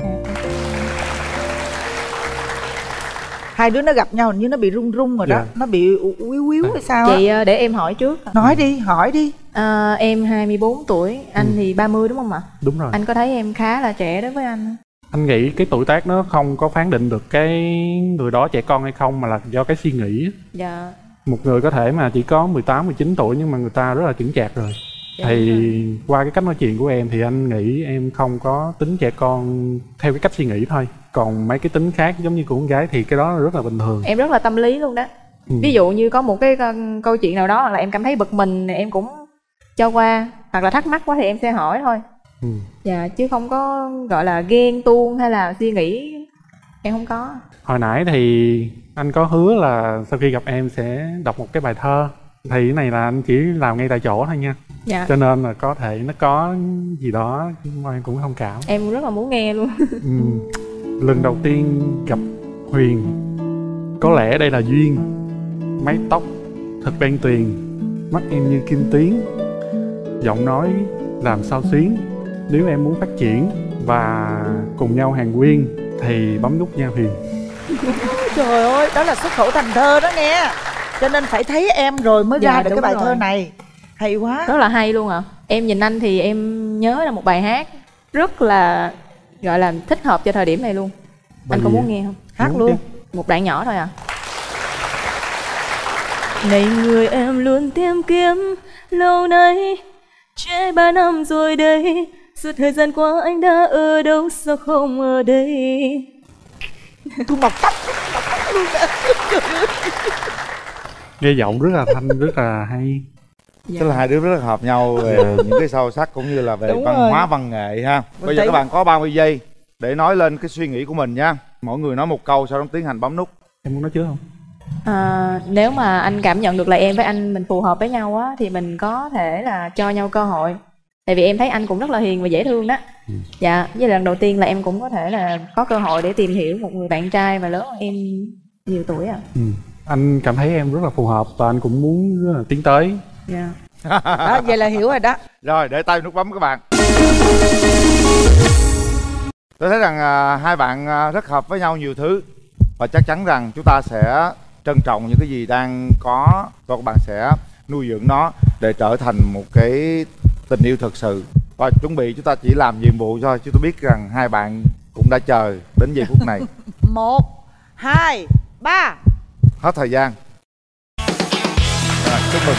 Hai đứa nó gặp nhau hình như nó bị run run rồi đó. Dạ. Nó bị quýu quýu hay sao á. Chị ờ, để em hỏi trước. Nói đi, hỏi đi. Ờ, em hai mươi bốn tuổi, anh Ừ. thì ba mươi đúng không ạ? Đúng rồi. Anh có thấy em khá là trẻ đối với anh? Anh nghĩ cái tuổi tác nó không có phán định được cái người đó trẻ con hay không, mà là do cái suy nghĩ. Dạ. Một người có thể mà chỉ có mười tám, mười chín tuổi nhưng mà người ta rất là chững chạc rồi. Dạ, Thì qua cái cách nói chuyện của em thì anh nghĩ em không có tính trẻ con theo cái cách suy nghĩ thôi. Còn mấy cái tính khác giống như của con gái thì cái đó rất là bình thường. Em rất là tâm lý luôn đó. Ừ. Ví dụ như có một cái con- câu chuyện nào đó hoặc là em cảm thấy bực mình thì em cũng cho qua, hoặc là thắc mắc quá thì em sẽ hỏi thôi. Ừ. Dạ chứ không có gọi là ghen tuông hay là suy nghĩ, em không có. Hồi nãy thì anh có hứa là sau khi gặp em sẽ đọc một cái bài thơ. Thì cái này là anh chỉ làm ngay tại chỗ thôi nha. Dạ. Cho nên là có thể nó có gì đó mà em cũng thông cảm. Em rất là muốn nghe luôn. Ừ. Lần đầu tiên gặp Huyền, có lẽ đây là duyên. Mái tóc thật đen tuyền, mắt em như kim tuyến, giọng nói làm sao xuyến. Nếu em muốn phát triển và cùng nhau hàng quyên thì bấm nút nha Huyền. Trời ơi, đó là xuất khẩu thành thơ đó nghe. Cho nên phải thấy em rồi mới Dạ, ra được đúng cái bài rồi. thơ này. Hay quá. Rất là hay luôn ạ. À. Em nhìn anh thì em nhớ là một bài hát rất là gọi là thích hợp cho thời điểm này luôn. Bài Anh có gì muốn ạ? nghe không? Hát Muốn luôn. chứ. Một đoạn nhỏ thôi à. Này người em luôn tìm kiếm lâu nay, trễ ba năm rồi đây. Suốt thời gian qua anh đã ở đâu, sao không ở đây? Tôi mọc tóc, mọc tóc luôn nè. Nghe giọng rất là thanh, rất là hay. Dạ. Tức là hai đứa rất là hợp nhau về những cái sâu sắc cũng như là về Đúng văn rồi. hóa văn nghệ ha. Mình Bây giờ thấy- các bạn có ba mươi giây để nói lên cái suy nghĩ của mình nha. Mỗi người nói một câu sau đó tiến hành bấm nút. Em muốn nói trước không? À, nếu mà anh cảm nhận được là em với anh mình phù hợp với nhau á thì mình có thể là cho nhau cơ hội. Tại vì em thấy anh cũng rất là hiền và dễ thương đó. Ừ. Dạ, với lần đầu tiên là em cũng có thể là có cơ hội để tìm hiểu một người bạn trai mà lớn hơn em nhiều tuổi à. Ừ. Anh cảm thấy em rất là phù hợp và anh cũng muốn rất là tiến tới. Dạ. Đó, vậy là hiểu rồi đó. Rồi để tay nút bấm các bạn. Tôi thấy rằng à, hai bạn à, rất hợp với nhau nhiều thứ. Và chắc chắn rằng chúng ta sẽ trân trọng những cái gì đang có. Và các bạn sẽ nuôi dưỡng nó để trở thành một cái tình yêu thật sự. Và chuẩn bị chúng ta chỉ làm nhiệm vụ thôi. Chứ tôi biết rằng hai bạn cũng đã chờ đến giây phút này. Một, hai, ba. Hết thời gian. Rồi, chúc mừng.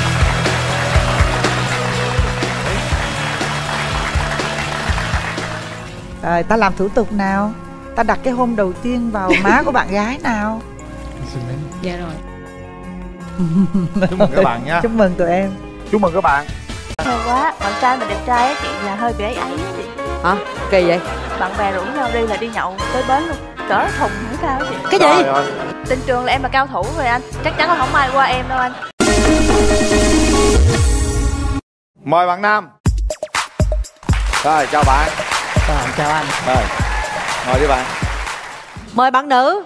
Rồi, ta làm thủ tục nào. Ta đặt cái hôn đầu tiên vào má của bạn gái nào. Dạ rồi. Chúc mừng các bạn nhé. Chúc mừng tụi em. Chúc mừng các bạn. Hay quá, bạn trai mà đẹp trai á chị là hơi bị ấy ấy á chị. Hả? Kỳ vậy? Bạn bè rủ nhau đi là đi nhậu tới bến luôn. Cỡ thùng hay sao á chị? Cái gì? Trời ơi. Tình trường là em là cao thủ rồi anh. Chắc chắn là không ai qua em đâu anh. Mời bạn Nam. Rồi, chào bạn. Rồi, chào anh. Rồi, ngồi đi bạn. Mời bạn nữ.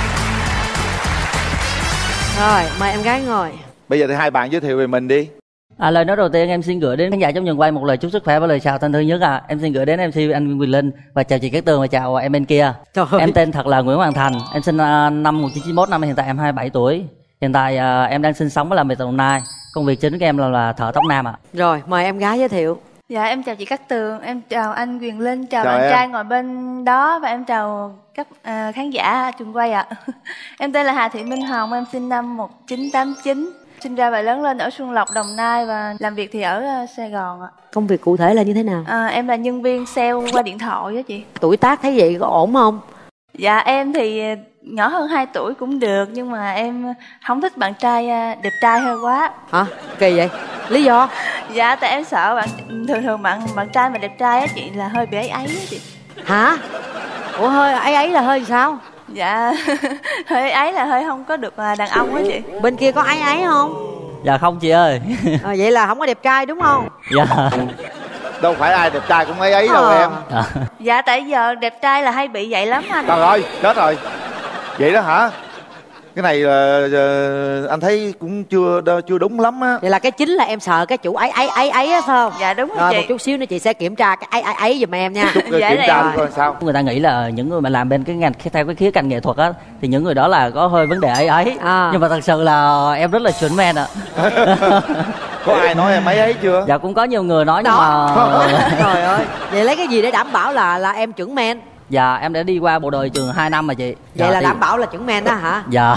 Rồi, mời em gái ngồi. Bây giờ thì hai bạn giới thiệu về mình đi. À, lời nói đầu tiên em xin gửi đến khán giả trong trường quay một lời chúc sức khỏe và lời chào thân thương nhất à. Em xin gửi đến em xê anh Nguyễn Quỳnh Linh và chào chị Cát Tường và chào em bên kia. Trời em tên thật là Nguyễn Hoàng Thành. Em sinh uh, năm một chín chín mốt, năm hiện tại em hai mươi bảy tuổi. Hiện tại uh, em đang sinh sống và làm việc tại Đồng Nai. Công việc chính của em là, là thợ tóc nam ạ. À. Rồi, mời em gái giới thiệu. Dạ em chào chị Cát Tường, em chào anh Quyền Linh, chào, Chào bạn em. trai ngồi bên đó và em chào các à, khán giả trường quay ạ. Em tên là Hà Thị Minh Hồng, em sinh năm một chín tám chín, sinh ra và lớn lên ở Xuân Lộc, Đồng Nai và làm việc thì ở uh, Sài Gòn ạ. Công việc cụ thể là như thế nào? À, em là nhân viên sale qua điện thoại á chị. Tuổi tác thấy vậy có ổn không? Dạ em thì nhỏ hơn hai tuổi cũng được, nhưng mà em không thích bạn trai đẹp trai hơi quá. Hả? Kỳ vậy? Lý do? Dạ tại em sợ bạn thường thường bạn bạn trai mà đẹp trai á chị là hơi bị ấy ấy á chị. Hả? Ủa hơi ấy ấy là hơi sao? Dạ hơi ấy là hơi không có được đàn ông á chị. Bên kia có ấy ấy không? Dạ không chị ơi. À, vậy là không có đẹp trai đúng không? Dạ. Đâu phải ai đẹp trai cũng ấy ấy đâu à. em. À. Dạ tại giờ đẹp trai là hay bị vậy lắm anh. Trời ơi, chết rồi. Vậy đó hả? Cái này là uh, anh thấy cũng chưa chưa đúng lắm á. Vậy là cái chính là em sợ cái chủ ấy ấy ấy ấy á phải không? Dạ đúng rồi, rồi chị. Một chút xíu nữa chị sẽ kiểm tra cái ấy ấy ấy giùm em nha. Chút dạ, kiểm tra coi sao. Người ta nghĩ là những người mà làm bên cái ngành theo cái khía cạnh nghệ thuật á thì những người đó là có hơi vấn đề ấy ấy. À. Nhưng mà thật sự là em rất là chuẩn men ạ. Có ai nói em ấy ấy chưa? Dạ cũng có nhiều người nói nhưng đó. mà trời ơi. Vậy lấy cái gì để đảm bảo là là em chuẩn men? Dạ em đã đi qua bộ đội trường hai năm mà chị. Vậy dạ, là thì... đảm bảo là chuẩn men đó hả? Dạ.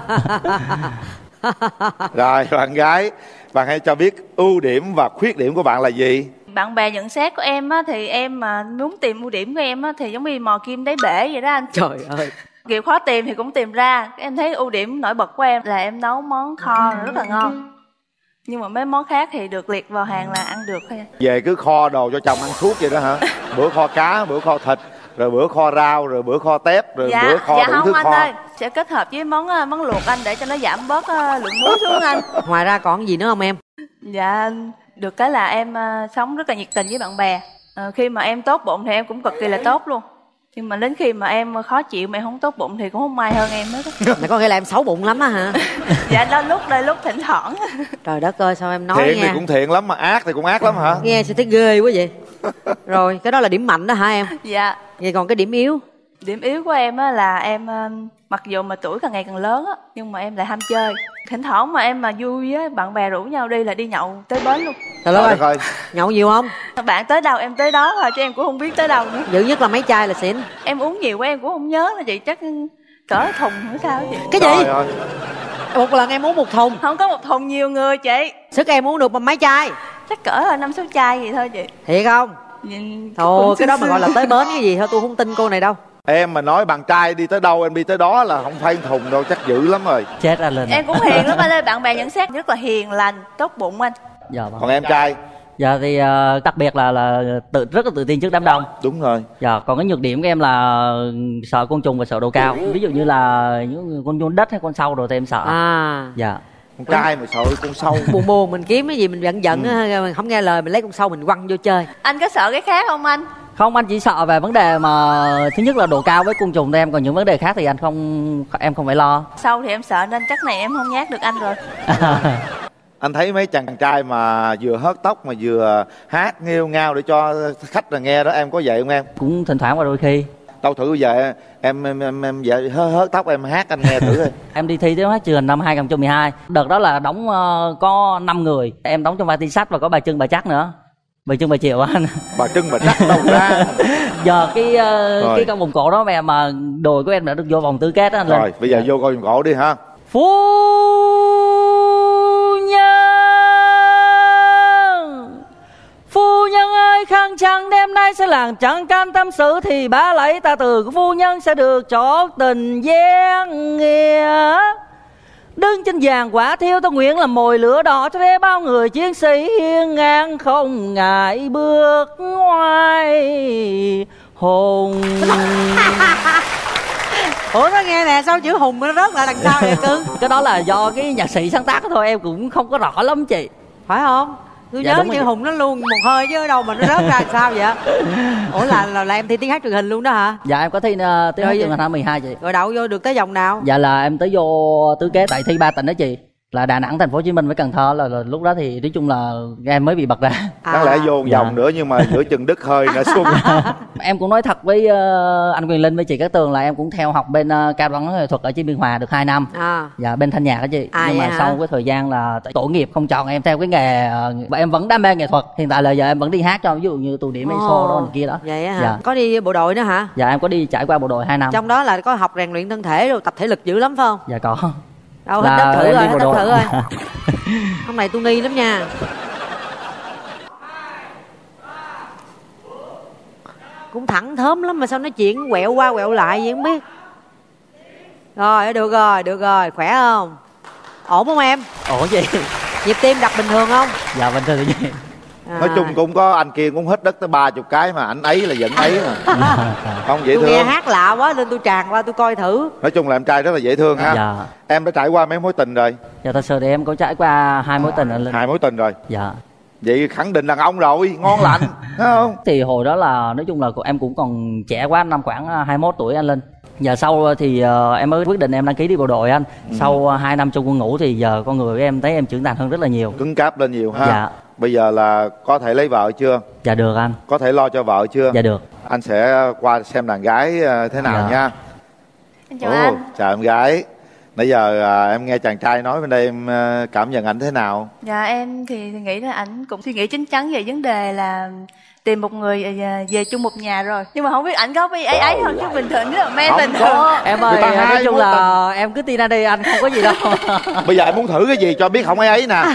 Rồi bạn gái, bạn hãy cho biết ưu điểm và khuyết điểm của bạn là gì? Bạn bè nhận xét của em á thì em mà muốn tìm ưu điểm của em á thì giống như mò kim đáy bể vậy đó anh. Trời ơi. Kiểu khó tìm thì cũng tìm ra. Em thấy ưu điểm nổi bật của em là em nấu món kho rất là ngon. Nhưng mà mấy món khác thì được liệt vào hàng là ăn được thôi. Về cứ kho đồ cho chồng ăn suốt vậy đó hả? Bữa kho cá, bữa kho thịt, rồi bữa kho rau, rồi bữa kho tép, rồi dạ, bữa kho dạ đủ không thứ anh kho. ơi, sẽ kết hợp với món món luộc anh để cho nó giảm bớt uh, lượng muối xuống anh. Ngoài ra còn gì nữa không em? Dạ được cái là em uh, sống rất là nhiệt tình với bạn bè. Uh, khi mà em tốt bụng thì em cũng cực kỳ là tốt luôn. Nhưng mà đến khi mà em khó chịu mà em không tốt bụng thì cũng không may hơn em hết. Mày có nghĩa là em xấu bụng lắm á hả? Dạ đôi lúc đôi lúc thỉnh thoảng. Trời đất ơi sao em nói thiện nha. thì cũng thiện lắm mà ác thì cũng ác lắm hả? Nghe sao thấy ghê quá vậy. Rồi cái đó là điểm mạnh đó hả em? Dạ. Vậy còn cái điểm yếu? Điểm yếu của em á là em mặc dù mà tuổi càng ngày càng lớn á nhưng mà em lại ham chơi. Thỉnh thoảng mà em mà vui á bạn bè rủ nhau đi là đi nhậu tới bến luôn. Trời đất ơi. Nhậu nhiều không? Bạn tới đâu em tới đó thôi chứ em cũng không biết tới đâu nữa. Dữ nhất là mấy chai là xỉn. Em uống nhiều quá em cũng không nhớ là chị, chắc cỡ thùng nữa sao chị. Cái gì? Một lần em uống một thùng? Không có một thùng, nhiều người chị. Sức em uống được bằng mấy chai? Chắc cỡ là năm sáu chai gì thôi chị. Thiệt không? Nhìn thôi cái đó mà gọi là tới bến cái gì thôi, tôi không tin cô này đâu. Em mà nói bạn trai đi tới đâu em đi tới đó là không phải thùng đâu, chắc dữ lắm rồi. Chết anh lên. Em cũng hiền lắm anh ơi, bạn bè nhận xét rất là hiền lành, tốt bụng anh. Dạ vâng. Còn em trai? Dạ thì uh, đặc biệt là là tự rất là tự tin trước đám đông. Đúng rồi. Dạ còn cái nhược điểm của em là sợ côn trùng và sợ độ cao. Ví dụ như là những con nhôn đất hay con sâu rồi thì em sợ. À. Dạ. Con trai mà sợ con sâu. Buồn buồn mình kiếm cái gì mình giận giận ừ. Mình không nghe lời mình lấy con sâu mình quăng vô chơi. Anh có sợ cái khác không anh? Không, anh chỉ sợ về vấn đề mà thứ nhất là độ cao với côn trùng thôi em, còn những vấn đề khác thì anh không em không phải lo. Sâu thì em sợ nên chắc này em không nhát được anh rồi. Anh thấy mấy chàng trai mà vừa hớt tóc mà vừa hát nghêu ngao để cho khách là nghe đó, em có vậy không em? Cũng thỉnh thoảng và đôi khi. Đâu thử giờ em em em, em vậy hớt, hớt tóc em hát anh nghe thử thôi. Em đi thi tiếng hát trường năm hai không một hai. Đợt đó là đóng uh, có năm người. Em đóng trong vai Tin Sách và có bà Trưng bà Chắc nữa. Bà Trưng bà Triệu anh. Bà Trưng bà Chắc đâu ra. Giờ cái uh, cái con vòng cổ đó mà, mà đồi của em đã được vô vòng tứ kết đó anh. Rồi lên. bây giờ vô coi vòng cổ đi ha. Phu nhân, phu nhân ơi, khăn trắng đêm nay sẽ làng trắng can tâm sự thì bá lấy ta từ của phu nhân sẽ được chót tình gian nghĩa. Đứng trên vàng quả thiêu ta nguyện làm mồi lửa đỏ cho để bao người chiến sĩ hiên ngang không ngại bước ngoài hùng. Ủa nó nghe nè, sao chữ hùng nó rớt lại đằng sau vậy cưng? Cái đó là do cái nhạc sĩ sáng tác thôi, em cũng không có rõ lắm chị. Phải không? Tôi Dạ, nhớ chữ rồi. hùng nó luôn một hơi chứ ở đâu mà nó rớt ra làm sao vậy? Ủa là, là là em thi tiếng hát truyền hình luôn đó hả? Dạ em có thi uh, tiếng hát Rồi trường năm mười hai chị. Rồi đậu vô được tới vòng nào? Dạ là em tới vô tứ kế tại thi ba tỉnh đó chị. là Đà Nẵng, Thành phố Hồ Chí Minh với Cần Thơ là, là lúc đó thì nói chung là em mới bị bật ra. Đáng lẽ vô Dạ. vòng nữa nhưng mà giữa chừng đứt hơi nó xuống. Em cũng nói thật với uh, anh Quyền Linh với chị Cát Tường là em cũng theo học bên uh, cao đẳng nghệ thuật ở trên Biên Hòa được hai năm. À. Dạ, bên thanh nhạc đó chị. À, nhưng mà hả? sau cái thời gian là tổ nghiệp không chọn em theo cái nghề uh, em vẫn đam mê nghệ thuật. Hiện tại là giờ em vẫn đi hát cho ví dụ như tụ điểm, exo đó này kia đó. Vậy hả? Dạ. Có đi bộ đội nữa hả? Dạ em có đi trải qua bộ đội hai năm. Trong đó là có học rèn luyện thân thể rồi tập thể lực dữ lắm phải không? Dạ có. Đâu hết Là đất thử em rồi, đi hết bộ đất đội. thử rồi. Hôm này tôi nghi lắm nha. Cũng thẳng thớm lắm mà sao nói chuyện quẹo qua quẹo lại vậy không biết. Rồi được rồi, được rồi, khỏe không? Ổn không em? Ổn chị. Nhịp tim đập bình thường không? Dạ bình thường chị. À. Nói chung cũng có anh kia cũng hết đất tới ba chục cái mà anh ấy là vẫn ấy mà. Không dễ Tôi thương. nghe hát lạ quá nên tôi tràn qua tôi coi thử. Nói chung là em trai rất là dễ thương ha. Dạ. Em đã trải qua mấy mối tình rồi? Dạ thật sự thì em có trải qua hai mối tình anh Linh. Hai mối tình rồi. Dạ. Vậy khẳng định đàn ông rồi, ngon lành, thấy không? Thì hồi đó là nói chung là em cũng còn trẻ quá, năm khoảng hai mươi mốt tuổi anh Linh. Giờ sau thì uh, em mới quyết định em đăng ký đi bộ đội anh. Ừ. Sau uh, hai năm trong quân ngũ thì giờ con người của em thấy em trưởng thành hơn rất là nhiều. Cứng cáp lên nhiều ha. Dạ. Bây giờ là có thể lấy vợ chưa? Dạ được anh. Có thể lo cho vợ chưa? Dạ được. Anh sẽ qua xem đàn gái uh, thế nào Dạ. nha. Em chào Ồ, anh. chào em gái. Nãy giờ à, em nghe chàng trai nói bên đây em à, cảm nhận ảnh thế nào? Dạ em thì, thì nghĩ là ảnh cũng suy nghĩ chín chắn về vấn đề là tìm một người về, về chung một nhà rồi. Nhưng mà không biết ảnh có bị ấy ấy không chứ bình thường nếu là men Không bình có. thường. Em Người ơi, ta hai nói chung mối là em cứ tin anh đi, anh không có gì đâu. Bây giờ em muốn thử cái gì cho biết không ấy ấy nè.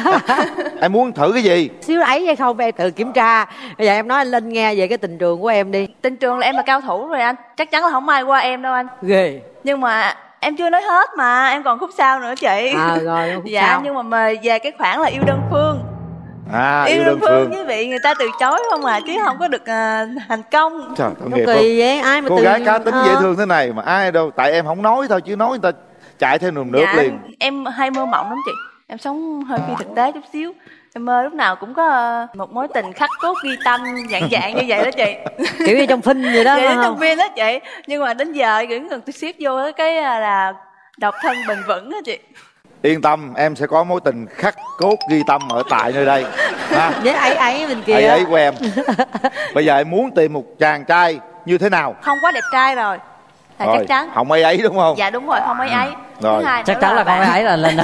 Em muốn thử cái gì? Xíu ấy hay không em tự kiểm tra. Bây giờ em nói anh Linh nghe về cái tình trường của em đi. Tình trường là em là cao thủ rồi anh. Chắc chắn là không ai qua em đâu anh. Ghê. Nhưng mà em chưa nói hết mà, em còn khúc sau nữa chị. À rồi, khúc dạ sau. nhưng mà, mà về cái khoản là yêu đơn phương. À, yêu, yêu đơn đơn phương phương. với vị người ta từ chối không à, chứ không có được uh, thành công. Trời, tội Không nghiệp kỳ quá. vậy, ai mà Cô từ... gái cá tính Ờ. dễ thương thế này mà ai đâu. Tại em không nói thôi chứ nói người ta chạy theo nườm nước Dạ, liền. em hay mơ mộng lắm chị. Em sống hơi phi thực tế chút xíu. Em mơ lúc nào cũng có uh, một mối tình khắc cốt ghi tâm dạng dạng như vậy đó chị. Kiểu như trong phim vậy đó. Vậy phải đến trong không? phim đó chị. Nhưng mà đến giờ vẫn cần tôi xếp vô cái uh, là độc thân bền vững đó chị. Yên tâm, em sẽ có mối tình khắc cốt ghi tâm ở tại nơi đây. Ha? Với ấy ấy bên kia. Ấy ấy của em. Bây giờ em muốn tìm một chàng trai như thế nào? Không quá đẹp trai rồi là Rồi, chắc chắn. không ấy ấy đúng không? Dạ đúng rồi, không ấy ấy. Rồi. Thứ hai Chắc nữa chắn là con bạn- ấy là Linh.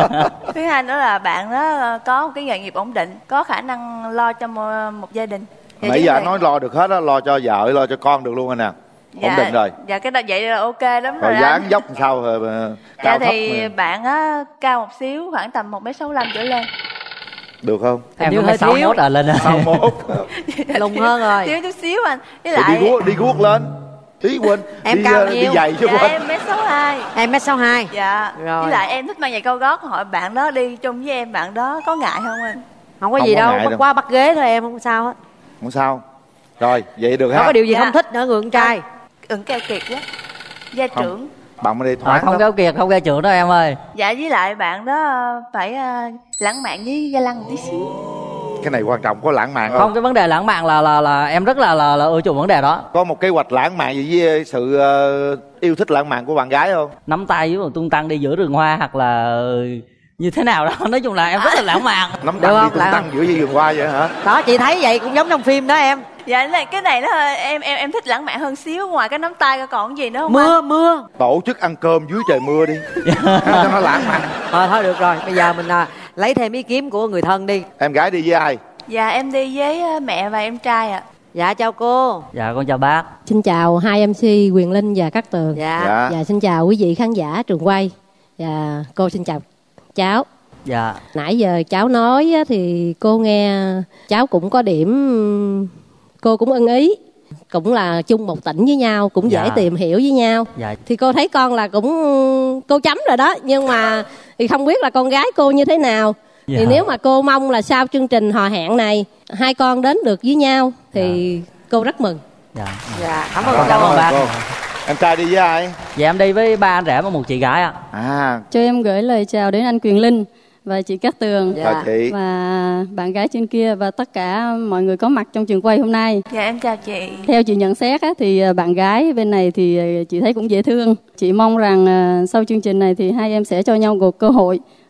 Thứ hai nữa là bạn đó có một cái nghề nghiệp ổn định, có khả năng lo cho một, một gia đình. Dạ, Nãy chứ giờ vậy- anh nói lo được hết á, lo cho vợ, lo cho con được luôn anh nè. Ổn định rồi. Dạ cái đó vậy là ok lắm rồi, Rồi anh. dáng dốc làm sao rồi, mà Dạ cao thấp thì mà. bạn á cao một xíu, khoảng tầm một mét sáu lăm trở lên. Được không? Em Như có hơi mấy sáu thiếu. mốt à Linh. sáu mốt. Lùng hơn rồi. Thiếu chút xíu anh. Với Rồi đi lại guốc đi guốc lên. Ý quên. Em đi, cao ờ, đi nhiêu? giày chứ dạ quên. em mét sáu hai. Em mét sáu hai. Dạ. Rồi. Với lại em thích mang giày cao gót, hỏi bạn đó đi chung với em, bạn đó có ngại không anh? Không có Không gì có đâu, ngại bắt đâu. qua bắt ghế thôi em, không sao hết. Không sao. Rồi, vậy được Không ha. có điều gì Dạ. không thích nữa người con trai. Ưng keo kiệt quá. Gia Không. trưởng. Bạn bên đây À, thoáng không lắm. kéo kiệt, không gây trưởng đâu em ơi. Dạ với lại bạn đó ờ, phải ờ, lãng mạn với ga lăng tí xíu. Cái này quan trọng, có lãng mạn không? Không, cái vấn đề lãng mạn là là là em rất là là, là ưa chuộng vấn đề đó. Có một kế hoạch lãng mạn gì với sự ờ, yêu thích lãng mạn của bạn gái không? Nắm tay với một tung tăng đi giữa rừng hoa hoặc là như thế nào đó. Nói chung là em rất là lãng mạn. Nắm Được tay đi không? tung Lãng- tăng giữa dây vườn hoa vậy hả? Đó chị thấy vậy cũng giống trong phim đó em. Dạ cái này, cái này nó hơi- em em em thích lãng mạn hơn xíu, ngoài cái nắm tay ra còn cái gì nữa không anh? Mưa mưa. Tổ chức ăn cơm dưới trời mưa đi. Cho nó lãng mạn. Thôi thôi được rồi, bây giờ mình à, lấy thêm ý kiến của người thân đi. Em gái đi với ai? Dạ em đi với ờ, mẹ và em trai ạ. Dạ chào cô. Dạ con chào bác. Xin chào hai em xê Quyền Linh và Cát Tường. Dạ. Dạ. Và xin chào quý vị khán giả trường quay. Và cô xin chào cháu. Dạ. Nãy giờ cháu nói á, thì cô nghe cháu cũng có điểm cô cũng ưng ý. Cũng là chung một tỉnh với nhau, cũng dễ Dạ. tìm hiểu với nhau. Dạ. Thì cô thấy con là cũng cô chấm rồi đó. Nhưng mà thì không biết là con gái cô như thế nào. Dạ. Thì nếu mà cô mong là sau chương trình hò hẹn này hai con đến được với nhau thì cô rất mừng. Dạ. Dạ, cảm ơn Cảm cô. ơn bác. cô. Em trai đi với ai? Dạ em đi với ba anh rể và một chị gái ạ. À, Cho em gửi lời chào đến anh Quyền Linh và chị Cát Tường Dạ. chào chị. và bạn gái trên kia và tất cả mọi người có mặt trong trường quay hôm nay. Dạ em chào chị. Theo chị nhận xét á, thì à, bạn gái bên này thì à, chị thấy cũng dễ thương. Chị mong rằng à, sau chương trình này thì hai em sẽ cho nhau một cơ hội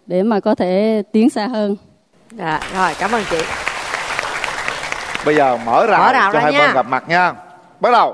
để mà có thể tiến xa hơn. Dạ, rồi cảm ơn chị. Bây giờ mở rào, mở rào cho hai nha. bên gặp mặt nha. Bắt đầu.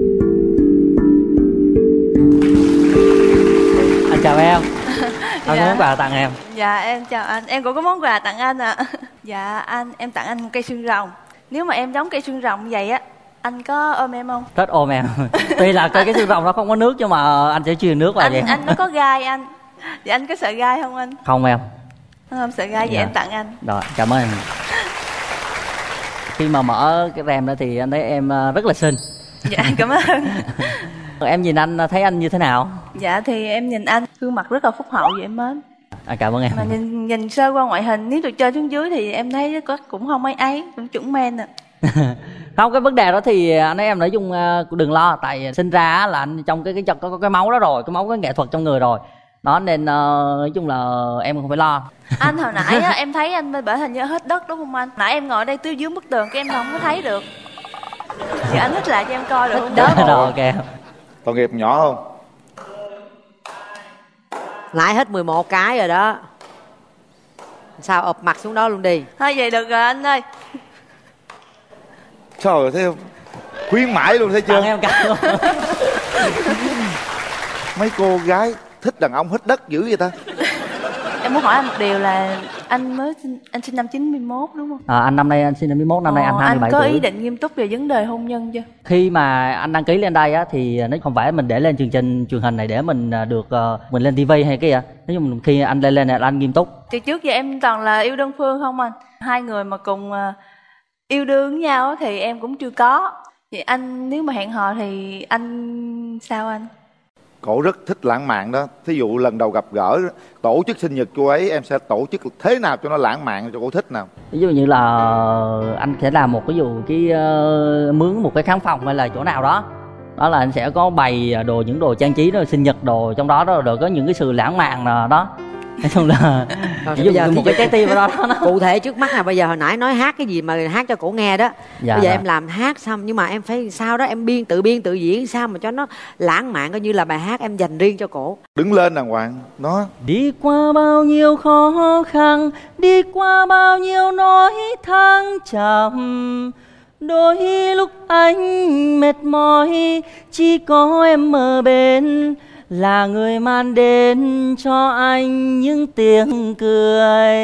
Anh chào em. Anh Dạ. có món quà tặng em. Dạ em chào anh, em cũng có món quà tặng anh ạ. Dạ anh, em tặng anh một cây xương rồng. Nếu mà em giống cây xương rồng vậy á, anh có ôm em không? Rất ôm em. Tuy là cây cái xương rồng nó không có nước nhưng mà anh sẽ truyền nước vào Anh vậy. anh nó có gai anh. Vậy anh có sợ gai không anh? Không em. Không sợ gai, vậy Dạ. em tặng anh. Rồi, cảm ơn em. Khi mà mở cái rèm ra thì anh thấy em rất là xinh. Dạ cảm ơn. Em nhìn anh thấy anh như thế nào? Dạ thì em nhìn anh gương mặt rất là phúc hậu, vậy em mến. À, cảm ơn em. Mà nhìn nhìn sơ qua ngoại hình, nếu được chơi xuống dưới thì em thấy có cũng không mấy ấy, cũng chuẩn men à. Không, cái vấn đề đó thì anh ấy em nói chung đừng lo, tại sinh ra á là anh trong cái cái có, có cái máu đó rồi, cái máu cái nghệ thuật trong người rồi. Đó nên uh, nói chung là em không phải lo. Anh hồi nãy á, em thấy anh bởi hình như hết đất đúng không anh? Nãy em ngồi đây tiêu dưới bức tường cái em không có thấy được. Thì anh hít lại cho em coi được không? Đó rồi, ok. Tội nghiệp nhỏ không? Nãy hết mười một cái rồi đó. Sao ụp mặt xuống đó luôn đi. Thôi vậy được rồi anh ơi. Trời ơi, thấy không? Khuyến mãi luôn thấy chưa? Tặng em cả luôn. Mấy cô gái thích đàn ông hít đất dữ vậy ta? Em muốn hỏi anh một điều là anh mới sinh, anh sinh năm chín mươi mốt đúng không? À, anh năm nay anh sinh năm chín mươi mốt, năm nay anh hai mươi bảy tuổi. Anh có tuổi. ý định nghiêm túc về vấn đề hôn nhân chưa? Khi mà anh đăng ký lên đây á thì nó không phải mình để lên chương trình truyền hình này để mình được uh, mình lên tivi hay cái gì. Nói chung khi anh lên lên này là anh nghiêm túc. Thì trước giờ em toàn là yêu đơn phương không anh? Hai người mà cùng uh, yêu đương với nhau thì em cũng chưa có. Vậy anh nếu mà hẹn hò thì anh sao anh? Cổ rất thích lãng mạn đó. Thí dụ lần đầu gặp gỡ, tổ chức sinh nhật cô ấy, em sẽ tổ chức thế nào cho nó lãng mạn cho cô thích nào? Ví dụ như là anh sẽ làm một ví dụ cái uh, mướn một cái khán phòng hay là chỗ nào đó. Đó là anh sẽ có bày đồ, những đồ trang trí đó, sinh nhật đồ trong đó đó, rồi có những cái sự lãng mạn đó. Nói chung là rồi, ví dụ như một cái trái tim ở đó, đó. Cụ thể trước mắt là bây giờ hồi nãy nói hát cái gì mà hát cho cổ nghe đó. Dạ, bây giờ dạ. em làm hát xong nhưng mà em phải sao đó em biên tự biên tự diễn sao mà cho nó lãng mạn, coi như là bài hát em dành riêng cho cổ. Đứng lên đàng hoàng nó. Đi qua bao nhiêu khó khăn, đi qua bao nhiêu nỗi thăng trầm, đôi lúc anh mệt mỏi chỉ có em ở bên, là người mang đến cho anh những tiếng cười.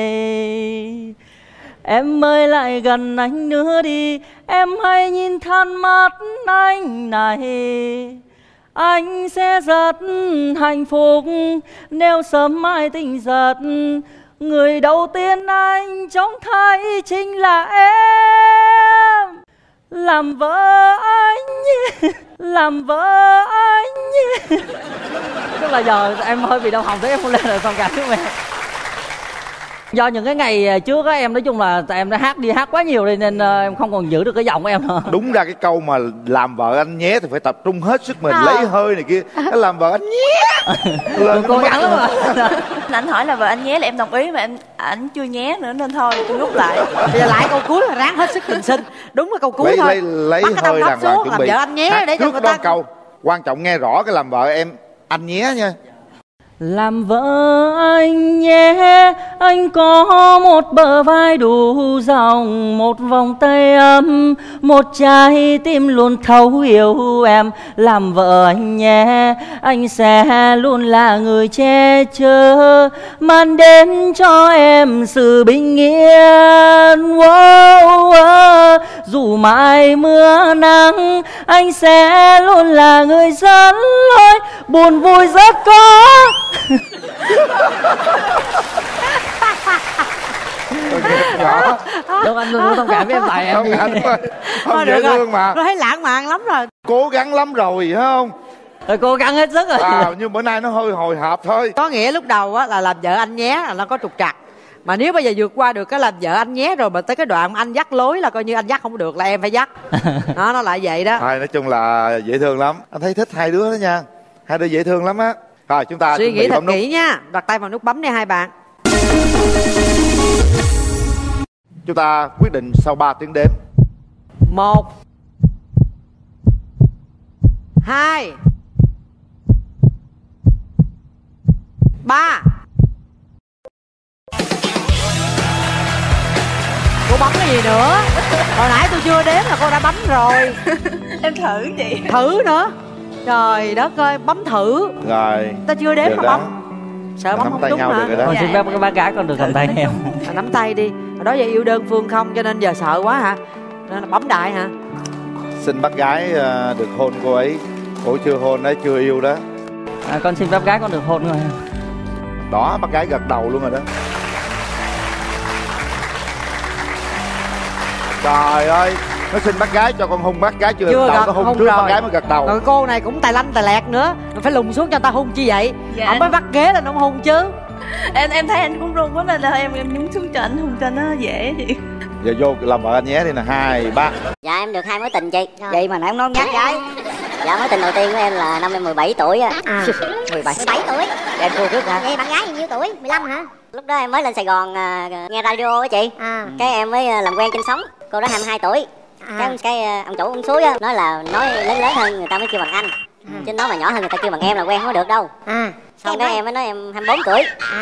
Em ơi lại gần anh nữa đi, em hãy nhìn than mắt anh này. Anh sẽ rất hạnh phúc nếu sớm mai tỉnh giấc. Người đầu tiên anh trông thấy chính là em. Làm vợ anh, làm vợ anh. Tức là giờ em hơi bị đau họng, thế em không lên được xong cả chúng em. Do những cái ngày trước á em nói chung là em đã hát đi hát quá nhiều đi nên uh, em không còn giữ được cái giọng của em nữa. Đúng ra cái câu mà làm vợ anh nhé thì phải tập trung hết sức mình, à. lấy hơi này kia. Cái làm vợ anh nhé Đừng cố gắng lắm mà. Anh hỏi là vợ anh nhé là em đồng ý mà em ảnh chưa nhé nữa nên thôi tôi rút lại. Bây giờ lại câu cuối là ráng hết sức bình sinh. Đúng là câu cuối lấy, thôi. lấy, lấy Bắt cái hơi đàng hoàng chuẩn làm bị. vợ anh nhé hát để cho trước người đó ta câu quan trọng nghe rõ cái làm vợ em anh nhé nha. Làm vợ anh nhé, anh có một bờ vai đủ rộng, một vòng tay ấm, một trái tim luôn thấu yêu em. Làm vợ anh nhé, anh sẽ luôn là người che chở, mang đến cho em sự bình yên. Wow, wow. Dù mãi mưa nắng, anh sẽ luôn là người dẫn lối, buồn vui rất có. Đâu anh luôn thông cảm với em tại em không, đi. anh ơi, không thôi dễ được rồi, thương mà. nó thấy lãng mạn lắm rồi. Cố gắng lắm rồi phải không? Rồi cố gắng hết sức rồi. À, nhưng bữa nay nó hơi hồi hộp thôi. Có nghĩa lúc đầu á là làm vợ anh nhé là nó có trục trặc, mà nếu bây giờ vượt qua được cái làm vợ anh nhé rồi mà tới cái đoạn anh dắt lối là coi như anh dắt không được là em phải dắt. Đó, nó lại vậy đó. À, nói chung là dễ thương lắm. Anh thấy thích hai đứa đó nha, hai đứa dễ thương lắm á. Rồi chúng ta suy nghĩ thật nút. kỹ nha, đặt tay vào nút bấm đi hai bạn. Chúng ta quyết định sau ba tiếng đếm. Một, hai, ba. bấm cái gì nữa. Hồi nãy tôi chưa đếm là cô đã bấm rồi. Em thử chị. Thử nữa. Trời đất ơi, bấm thử. Rồi. Ta chưa đếm mà bấm. Sợ bấm không đúng hả? Con xin phép các bác gái con được cầm tay em. À, nắm tay đi. Hồi đó giờ yêu đơn phương không cho nên giờ sợ quá hả? Nên là bấm đại hả? Xin bác gái uh, được hôn cô ấy. Cô chưa hôn đấy, chưa yêu đó. À, con xin phép gái con được hôn rồi. Đó, bác gái gật đầu luôn rồi đó. Trời ơi, nó xin bác gái cho con hôn bác gái chưa, chưa gật đầu, nó hôn trước rồi. Bác gái mới gật đầu. Rồi cô này cũng tài lanh tài lẹt nữa. Mình phải lùng xuống cho ta hôn chi vậy? Dạ. Ông mới bắt ghế lên ông hôn chứ. Em em thấy anh cũng run quá nên là em em nhúng xuống cho anh hôn cho nó dễ chị. Giờ vô làm vợ anh nhé đi nè, hai, ba. Dạ em được hai mối tình chị. Vậy mà nãy em nói nhát gái. Dạ mối tình đầu tiên của em là năm em mười bảy tuổi á. À, mười bảy tuổi. Em thua trước hả? Vậy bạn gái nhiêu tuổi? mười lăm hả? Lúc đó em mới lên Sài Gòn uh, nghe radio á chị. À. Cái em mới uh, làm quen trên sóng. Cô đó hai mươi hai tuổi. À. Cái, cái uh, ông chủ ông suối á nói là nói lớn lớn hơn người ta mới kêu bằng anh. À. Chứ nói mà nhỏ hơn người ta kêu bằng em là quen không có được đâu. À. Xong cái em mới nói em hai mươi bốn tuổi. À.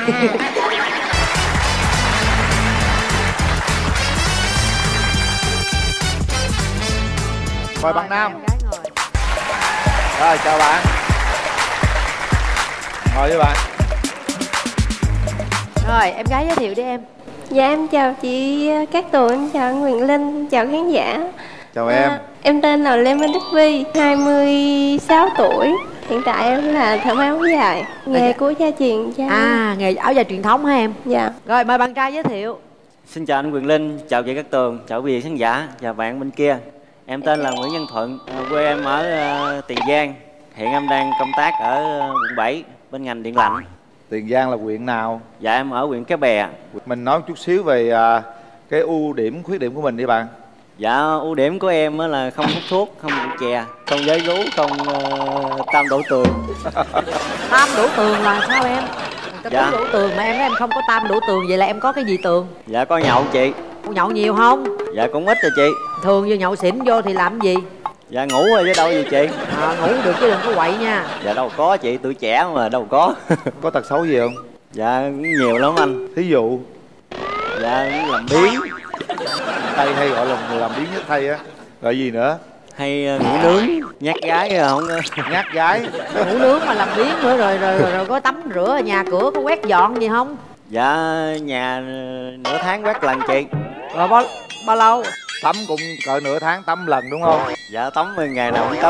Mời bạn Nam. Rồi chào bạn. Ngồi với bạn. Rồi em gái giới thiệu đi em. Dạ em chào chị Cát Tường, em chào anh Quyền Linh, chào khán giả. Chào em. À, em tên là Lê Minh Đức Vi, hai mươi sáu tuổi. Hiện tại em là thợ may áo dài, nghề của gia truyền cha. À, nghề áo dài truyền thống hả em? Dạ. Rồi mời bạn trai giới thiệu. Xin chào anh Quyền Linh, chào chị Cát Tường, chào quý vị khán giả, chào bạn bên kia. Em tên là Nguyễn Văn Thuận, quê em ở uh, Tiền Giang. Hiện em đang công tác ở uh, quận bảy bên ngành điện lạnh. Tiền Giang là huyện nào? Dạ em ở huyện Cái Bè. Mình nói một chút xíu về uh, cái ưu điểm, khuyết điểm của mình đi bạn. Dạ ưu điểm của em là không hút thuốc, không rượu chè, không giới rú, không uh, tam đổ tường. Tam đổ tường là sao em? Cái dạ. đổ tường mà em nói em không có tam đổ tường, vậy là em có cái gì tường? Dạ có nhậu chị. Cô nhậu nhiều không? Dạ cũng ít rồi chị. Thường vô nhậu xỉn vô thì làm gì? Dạ ngủ rồi chứ đâu gì chị. À, ngủ được chứ đừng có quậy nha. Dạ đâu có chị, tuổi trẻ mà đâu có. Có tật xấu gì không? Dạ nhiều lắm anh. Thí dụ? Dạ làm biến. Tây hay gọi là người làm biến nhất Tây á. Gọi gì nữa? Hay uh, ngủ nướng, nhát gái không? Nhát gái. Ngủ nướng mà làm biến nữa rồi rồi, rồi rồi có tắm rửa nhà cửa có quét dọn gì không? Dạ nhà nửa tháng quét lần chị. Rồi bao bao lâu? Tắm cũng cỡ nửa tháng tắm lần đúng không? Dạ tắm ngày nào cũng tắm.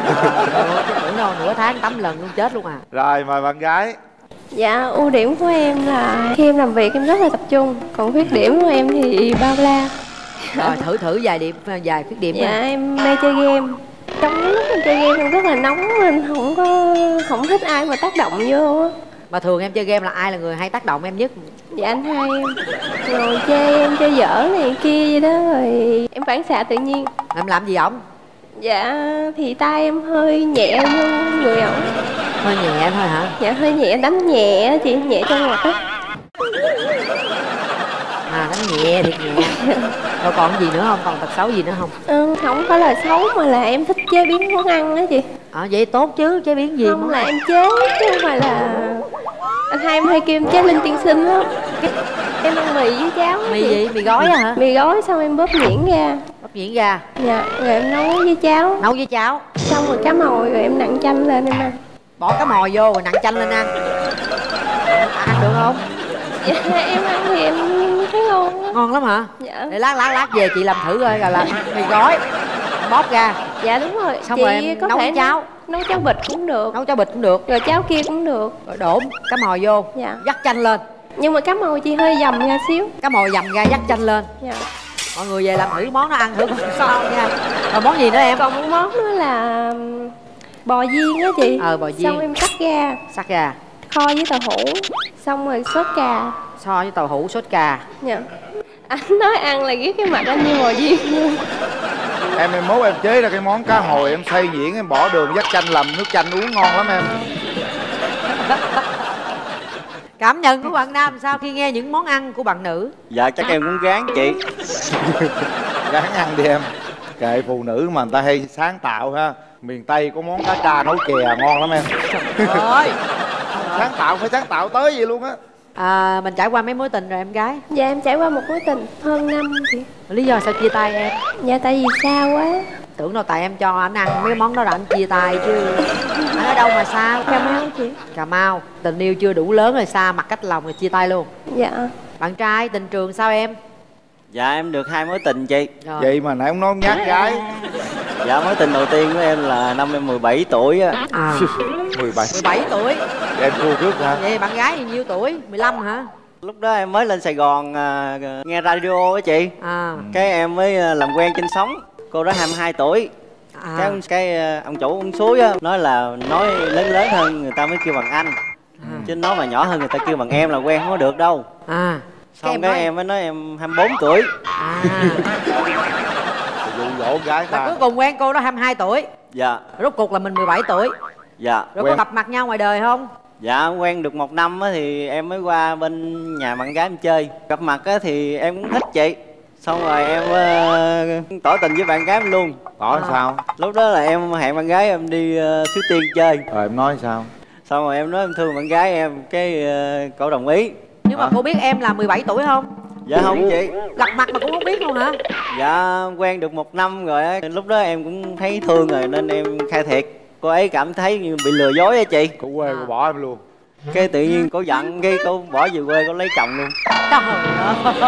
Chứ tưởng đâu nửa tháng tắm lần luôn chết luôn à. Rồi mời bạn gái. Dạ ưu điểm của em là khi em làm việc em rất là tập trung, còn khuyết điểm của em thì bao la. Rồi thử thử vài điểm vài khuyết điểm. Dạ em mê chơi game. Trong lúc em chơi game em rất là nóng nên không có không thích ai mà tác động vô á. Mà thường em chơi game là ai là người hay tác động em nhất? Dạ anh hai em. Rồi chơi em chơi dở này kia vậy đó rồi em phản xạ tự nhiên. Em làm gì ổng? Dạ thì tay em hơi nhẹ vô người ổng. Hơi nhẹ thôi hả? Dạ hơi nhẹ, đánh nhẹ chị, nhẹ trong mặt á. À đánh nhẹ thiệt nhẹ. Rồi còn gì nữa không? Còn tật xấu gì nữa không? Ừ, không phải là xấu mà là em thích chế biến món ăn đó chị. À vậy tốt chứ, chế biến gì? Không là em chế chứ không phải là anh hai em hay kêu em chế linh tiên sinh lắm. Em ăn mì với cháo. Mì gì? gì? Mì gói á hả? Mì gói xong em bóp nhuyễn ra. Bóp nhuyễn ra. Dạ, rồi em nấu với cháo. Nấu với cháo. Xong rồi cá mòi rồi em nặn chanh lên em ăn. Bỏ cá mòi vô rồi nặn chanh lên ăn. Ăn được không? Dạ em ăn thì em thấy ngon đó. Ngon lắm hả? Dạ. Để lát lát lát về chị làm thử coi, rồi làm mì gói bóp ra. Dạ đúng rồi. Xong chị rồi em có nấu thể cháo. Nấu cháo vịt cũng được. Nấu cháo vịt cũng được. Rồi cháo kia cũng được. Rồi đổ cá mòi vô. Dạ. Dắt chanh lên. Nhưng mà cá mòi chị hơi dầm ra xíu. Cá mòi dầm ra dắt chanh lên. Dạ. Mọi người về làm thử món nó ăn thử coi sao nha. Rồi món gì nữa em? Còn một món nữa là bò viên á chị. Ờ bò viên. Xong em cắt ra. Cắt ra. Kho với tàu hũ. Xong rồi sốt cà. So với tàu hũ sốt cà. Dạ. Anh nói ăn là ghét cái mặt anh như bò viên. Em em mốt em chế ra cái món cá hồi em xay nhuyễn em bỏ đường dắt chanh làm nước chanh uống ngon lắm em. Cảm nhận của bạn nam sau khi nghe những món ăn của bạn nữ? Dạ chắc em cũng gán chị. Gán ăn đi em. Kệ phụ nữ mà người ta hay sáng tạo ha. Miền Tây có món cá tra nấu chè ngon lắm em. Ơi. Sáng tạo phải sáng tạo tới gì luôn á. À, mình trải qua mấy mối tình rồi em gái? Dạ em trải qua một mối tình hơn năm chị. Lý do sao chia tay em? Dạ tại vì xa quá. Tưởng đâu tại em cho anh ăn mấy cái món đó là anh chia tay chứ. Anh ở đâu mà xa? Cà Mau chị. Cà Mau. Tình yêu chưa đủ lớn rồi xa mặt cách lòng rồi chia tay luôn. Dạ. Bạn trai tình trường sao em? Dạ em được hai mối tình chị. Rồi. Vậy mà nãy ông nói nhát gái. Dạ mối tình đầu tiên của em là năm em mười bảy tuổi á. À. mười bảy. mười bảy tuổi. Em thua trước hả? Vậy bạn gái bao nhiêu tuổi? mười lăm hả? Lúc đó em mới lên Sài Gòn à, nghe radio á chị. À. Cái em mới à, làm quen trên sóng. Cô đó hai mươi hai tuổi. À. Cái, cái à, ông chủ ông suối á nói là nói lớn lớn hơn người ta mới kêu bằng anh. À. Chứ nói mà nhỏ hơn người ta kêu bằng em là quen không có được đâu. À. Xong cái, cái nói... em mới nói em hai mươi bốn tuổi. À. Dụ dỗ gái ta. Là cuối cùng quen cô đó hai mươi hai tuổi. Dạ. Rốt cuộc là mình mười bảy tuổi. Dạ. Rồi quen. có gặp mặt nhau ngoài đời không? Dạ quen được một năm á thì em mới qua bên nhà bạn gái em chơi. Gặp mặt á thì em cũng thích chị. Xong rồi em uh, tỏ tình với bạn gái em luôn. Tỏ à. Sao? Lúc đó là em hẹn bạn gái em đi uh, Suối Tiên chơi. Rồi em nói sao? Xong rồi em nói em thương bạn gái em. Cái uh, cậu đồng ý. Nhưng mà à. cô biết em là mười bảy tuổi không? Dạ không chị. Gặp mặt mà cũng không biết luôn hả? Dạ quen được một năm rồi á. Lúc đó em cũng thấy thương rồi nên em khai thiệt. Cô ấy cảm thấy như bị lừa dối á chị. Cô quê cô bỏ em luôn. Cái tự nhiên cô giận cái cô bỏ về quê cô lấy chồng luôn. Trời ơi.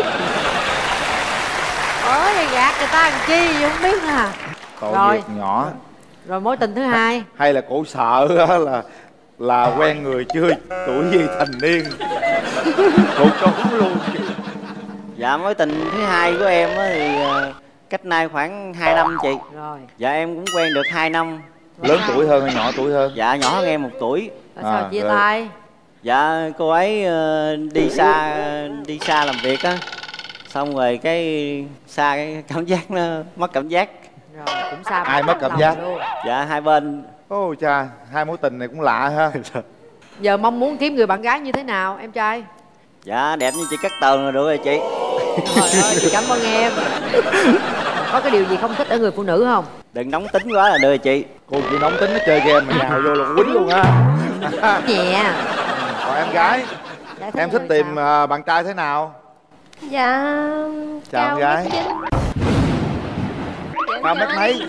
Ôi thì gạt người ta làm chi gì không biết hả? Tội Rồi. việc nhỏ. Rồi mối tình thứ hai. Hay là cổ sợ là là quen người chưa tuổi gì thành niên. Cổ trốn luôn. Dạ mối tình thứ hai của em á thì cách nay khoảng hai năm chị. Rồi. Dạ em cũng quen được hai năm. Lớn tuổi hơn hay nhỏ tuổi hơn? Dạ nhỏ hơn em một tuổi. Rồi sao à, chia rồi. tay? Dạ cô ấy uh, đi xa đi xa làm việc á. Xong rồi cái xa cái cảm giác nó mất cảm giác. Rồi cũng xa. Ai mất cảm giác? Luôn. Dạ hai bên. Ôi cha, hai mối tình này cũng lạ ha. Giờ mong muốn kiếm người bạn gái như thế nào em trai? Dạ đẹp như chị Cát Tường là được rồi chị. Trời ơi chị cảm ơn em. Có cái điều gì không thích ở người phụ nữ không? Đừng nóng tính quá là được rồi chị. Cô chị nóng tính nó chơi game mà nhào vô là quýnh luôn á. Nhẹ. Còn em gái dạ, em thích tìm sao? Bạn trai thế nào? Dạ chào em gái. Cao mét mấy?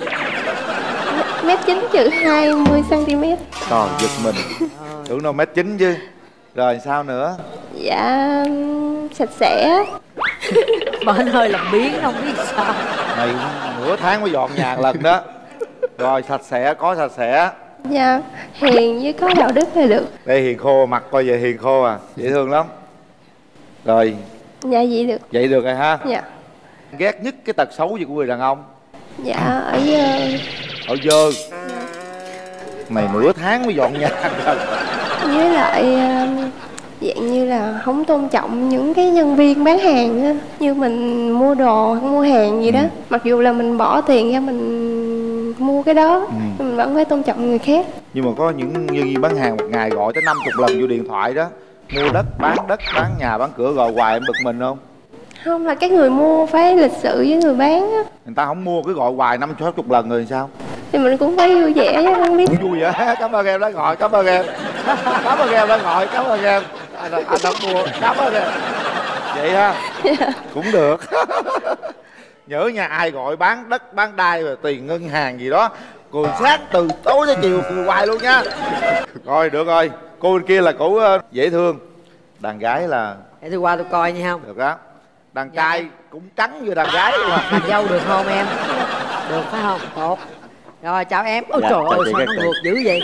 Mét chín chữ hai mươi xăng-ti-mét. Trời giật mình. Tưởng đâu mét chín chứ. Rồi sao nữa? Dạ sạch sẽ. Bên hơi làm biến không biết sao. Này nửa tháng mới dọn nhà lần đó. Rồi sạch sẽ, có sạch sẽ. Dạ hiền với có đạo đức là được. Đây hiền khô, mặt coi về hiền khô à. Dễ thương lắm. Rồi. Dạ vậy được. Vậy được rồi ha. Dạ. Ghét nhất cái tật xấu gì của người đàn ông? Dạ ở dơ. Ở dơ. Dạ. Mày nửa tháng mới dọn nhà rồi. Với lại dạng như là không tôn trọng những cái nhân viên bán hàng á. Như mình mua đồ hoặc mua hàng gì đó, ừ. mặc dù là mình bỏ tiền ra mình mua cái đó, ừ. mình vẫn phải tôn trọng người khác. Nhưng mà có những nhân viên bán hàng một ngày gọi tới năm chục lần vô điện thoại đó. Mua đất, bán đất, bán nhà, bán cửa gọi hoài em bực mình không? Không, là cái người mua phải lịch sự với người bán á. Người ta không mua cứ gọi hoài năm chục lần rồi sao? Thì mình cũng phải vui vẻ chứ không biết. Cũng vui vẻ, cảm ơn em đã gọi, cảm ơn em. Cảm ơn em đã gọi, cảm ơn em. Anh, anh đã mua, cảm ơn em. Vậy ha? Yeah. Cũng được. Nhớ nhà ai gọi bán đất, bán đai và tiền ngân hàng gì đó, cười sát từ tối tới chiều cười hoài luôn nha. Rồi được rồi, cô bên kia là cổ dễ thương. Đàn gái là... Để tôi qua tôi coi nha không? Được đó. Đàn trai dạ. cũng trắng như đàn gái luôn à. Đàn dâu được không em? Được phải không? Tốt. Rồi chào em. Ôi dạ, trời ơi sao nó ngược dữ vậy?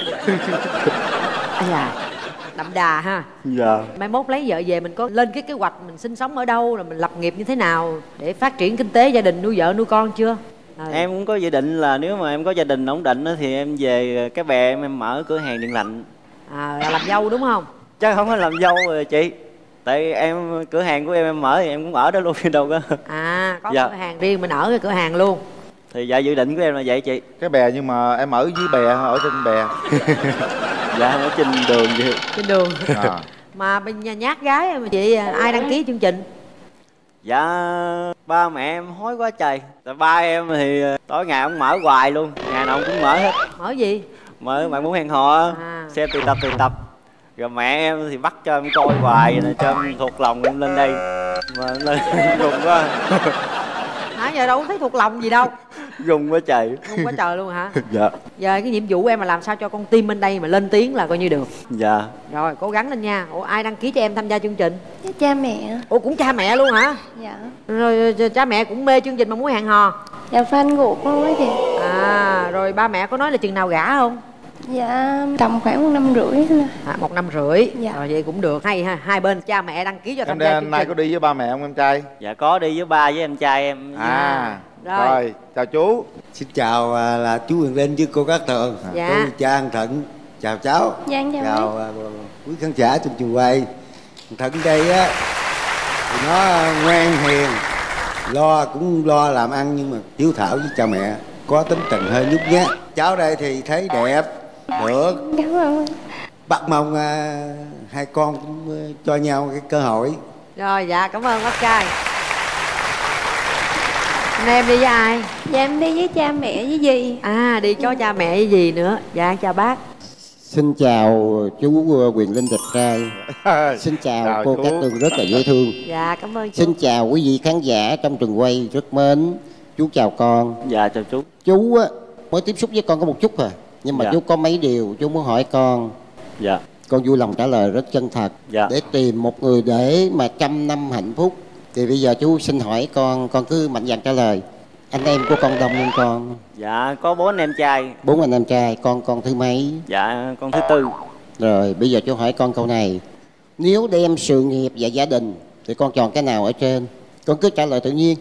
Ây da, đậm đà ha. Dạ. Mai mốt lấy vợ về mình có lên cái kế hoạch mình sinh sống ở đâu, rồi mình lập nghiệp như thế nào để phát triển kinh tế gia đình, nuôi vợ nuôi con chưa? À. Em cũng có dự định là nếu mà em có gia đình ổn định thì em về cái bè em, em mở cửa hàng điện lạnh. À là làm dâu đúng không? Chắc không có làm dâu rồi chị. Tại em cửa hàng của em em mở thì em cũng ở đó luôn đâu có. À có dạ. cửa hàng riêng mình ở cái cửa hàng luôn. Thì dạ dự định của em là vậy chị. Cái bè nhưng mà em ở dưới bè ở trên bè? Dạ ở trên đường vậy. Trên đường à. Mà bên nhà nhát gái mà chị ai đăng ký chương trình? Dạ ba mẹ em hối quá trời. Tại ba em thì tối ngày ông mở hoài luôn, ngày nào ông cũng mở hết. Mở gì? Mở bạn muốn hẹn hò, à. xem từ tập từ tập. Rồi mẹ em thì bắt cho em coi hoài rồi cho em thuộc lòng em lên đây mà lên rùng quá. Hả, giờ đâu có thấy thuộc lòng gì đâu. Rùng quá trời. Rùng quá trời luôn hả? Dạ. Giờ cái nhiệm vụ em là làm sao cho con tim bên đây mà lên tiếng là coi như được. Dạ. Rồi cố gắng lên nha. Ủa ai đăng ký cho em tham gia chương trình? Cha mẹ. Ủa cũng cha mẹ luôn hả? Dạ. Rồi cha mẹ cũng mê chương trình mà muốn hẹn hò? Dạ fan ruột luôn á chị. À rồi ba mẹ có nói là chừng nào gả không? Dạ tầm khoảng một năm rưỡi thôi. À, một năm rưỡi. Dạ. Rồi vậy cũng được. Hay ha, hai bên cha mẹ đăng ký cho tham Em gia hôm chương nay trình. có đi với ba mẹ không em trai? Dạ có đi với ba với em trai em. À Rồi. rồi, chào chú. Xin chào à, là chú Quyền Linh với cô Cát Tường. Dạ. Tôi cha Anh Thận. Chào cháu. Dạ chào. Chào à, quý khán giả trên trường quay. Thận đây á thì nó ngoan hiền, lo cũng lo làm ăn nhưng mà hiếu thảo với cha mẹ, có tính tình hơi nhút nhát. Cháu đây thì thấy đẹp, được. Cảm ơn. Bắt mong à, hai con cũng à, cho nhau cái cơ hội. Rồi dạ cảm ơn bác trai. Hôm nay em đi với ai? Dạ em đi với cha mẹ với dì. À đi có cha mẹ với dì nữa. Dạ chào bác. Xin chào chú Quyền Linh đẹp trai. Xin chào, Chào cô chú. Cát Tường rất là dễ thương. Dạ cảm ơn chú. Xin chào quý vị khán giả trong trường quay rất mến. Chú chào con. Dạ chào chú. Chú á, mới tiếp xúc với con có một chút à, nhưng mà Dạ. chú có mấy điều chú muốn hỏi con. Dạ. Con vui lòng trả lời rất chân thật. Dạ. Để tìm một người để mà trăm năm hạnh phúc. Thì bây giờ chú xin hỏi con, con cứ mạnh dạn trả lời. Anh em của con đông không con? Dạ có bốn anh em trai. Bốn anh em trai, con con thứ mấy? Dạ con thứ tư. Rồi bây giờ chú hỏi con câu này. Nếu đem sự nghiệp và gia đình thì con chọn cái nào ở trên? Con cứ trả lời tự nhiên.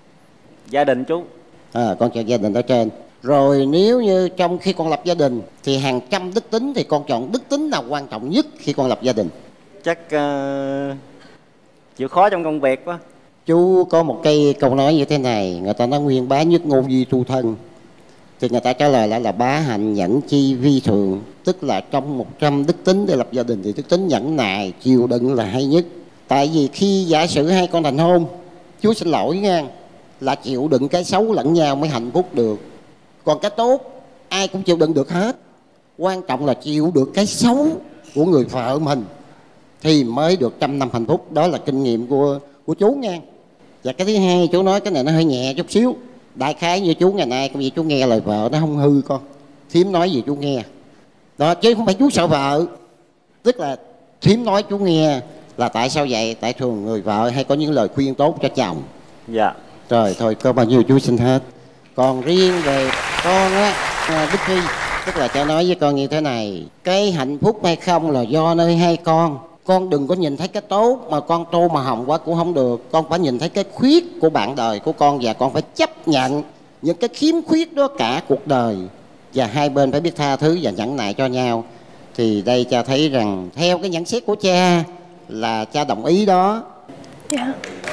Gia đình chú. À, con chọn gia đình ở trên. Rồi nếu như trong khi con lập gia đình thì hàng trăm đức tính thì con chọn đức tính nào quan trọng nhất khi con lập gia đình? Chắc uh, chịu khó trong công việc quá. Chú có một cây câu nói như thế này, người ta nói nguyên bá nhất ngôn vi tu thân. Thì người ta trả lời lại là bá hạnh nhẫn chi vi thường. Tức là trong một trăm đức tính để lập gia đình thì đức tính nhẫn nại, chịu đựng là hay nhất. Tại vì khi giả sử hai con thành hôn, chú xin lỗi nha, là chịu đựng cái xấu lẫn nhau mới hạnh phúc được. Còn cái tốt ai cũng chịu đựng được hết. Quan trọng là chịu được cái xấu của người vợ mình thì mới được trăm năm hạnh phúc. Đó là kinh nghiệm của, của chú nha. Và cái thứ hai chú nói cái này nó hơi nhẹ chút xíu. Đại khái như chú ngày nay, công việc chú nghe lời vợ nó không hư con. Thím nói gì chú nghe. Đó, chứ không phải chú sợ vợ. Tức là thím nói chú nghe là tại sao vậy? Tại thường người vợ hay có những lời khuyên tốt cho chồng. Dạ. Rồi thôi có bao nhiêu chú xin hết. Còn riêng về con á, Đức Phi, tức là cha nói với con như thế này. Cái hạnh phúc hay không là do nơi hai con. Con đừng có nhìn thấy cái tốt mà con tô mà hồng quá cũng không được. Con phải nhìn thấy cái khuyết của bạn đời của con. Và con phải chấp nhận những cái khiếm khuyết đó cả cuộc đời. Và hai bên phải biết tha thứ và nhẫn nại cho nhau. Thì đây cha thấy rằng theo cái nhận xét của cha là cha đồng ý đó. Dạ.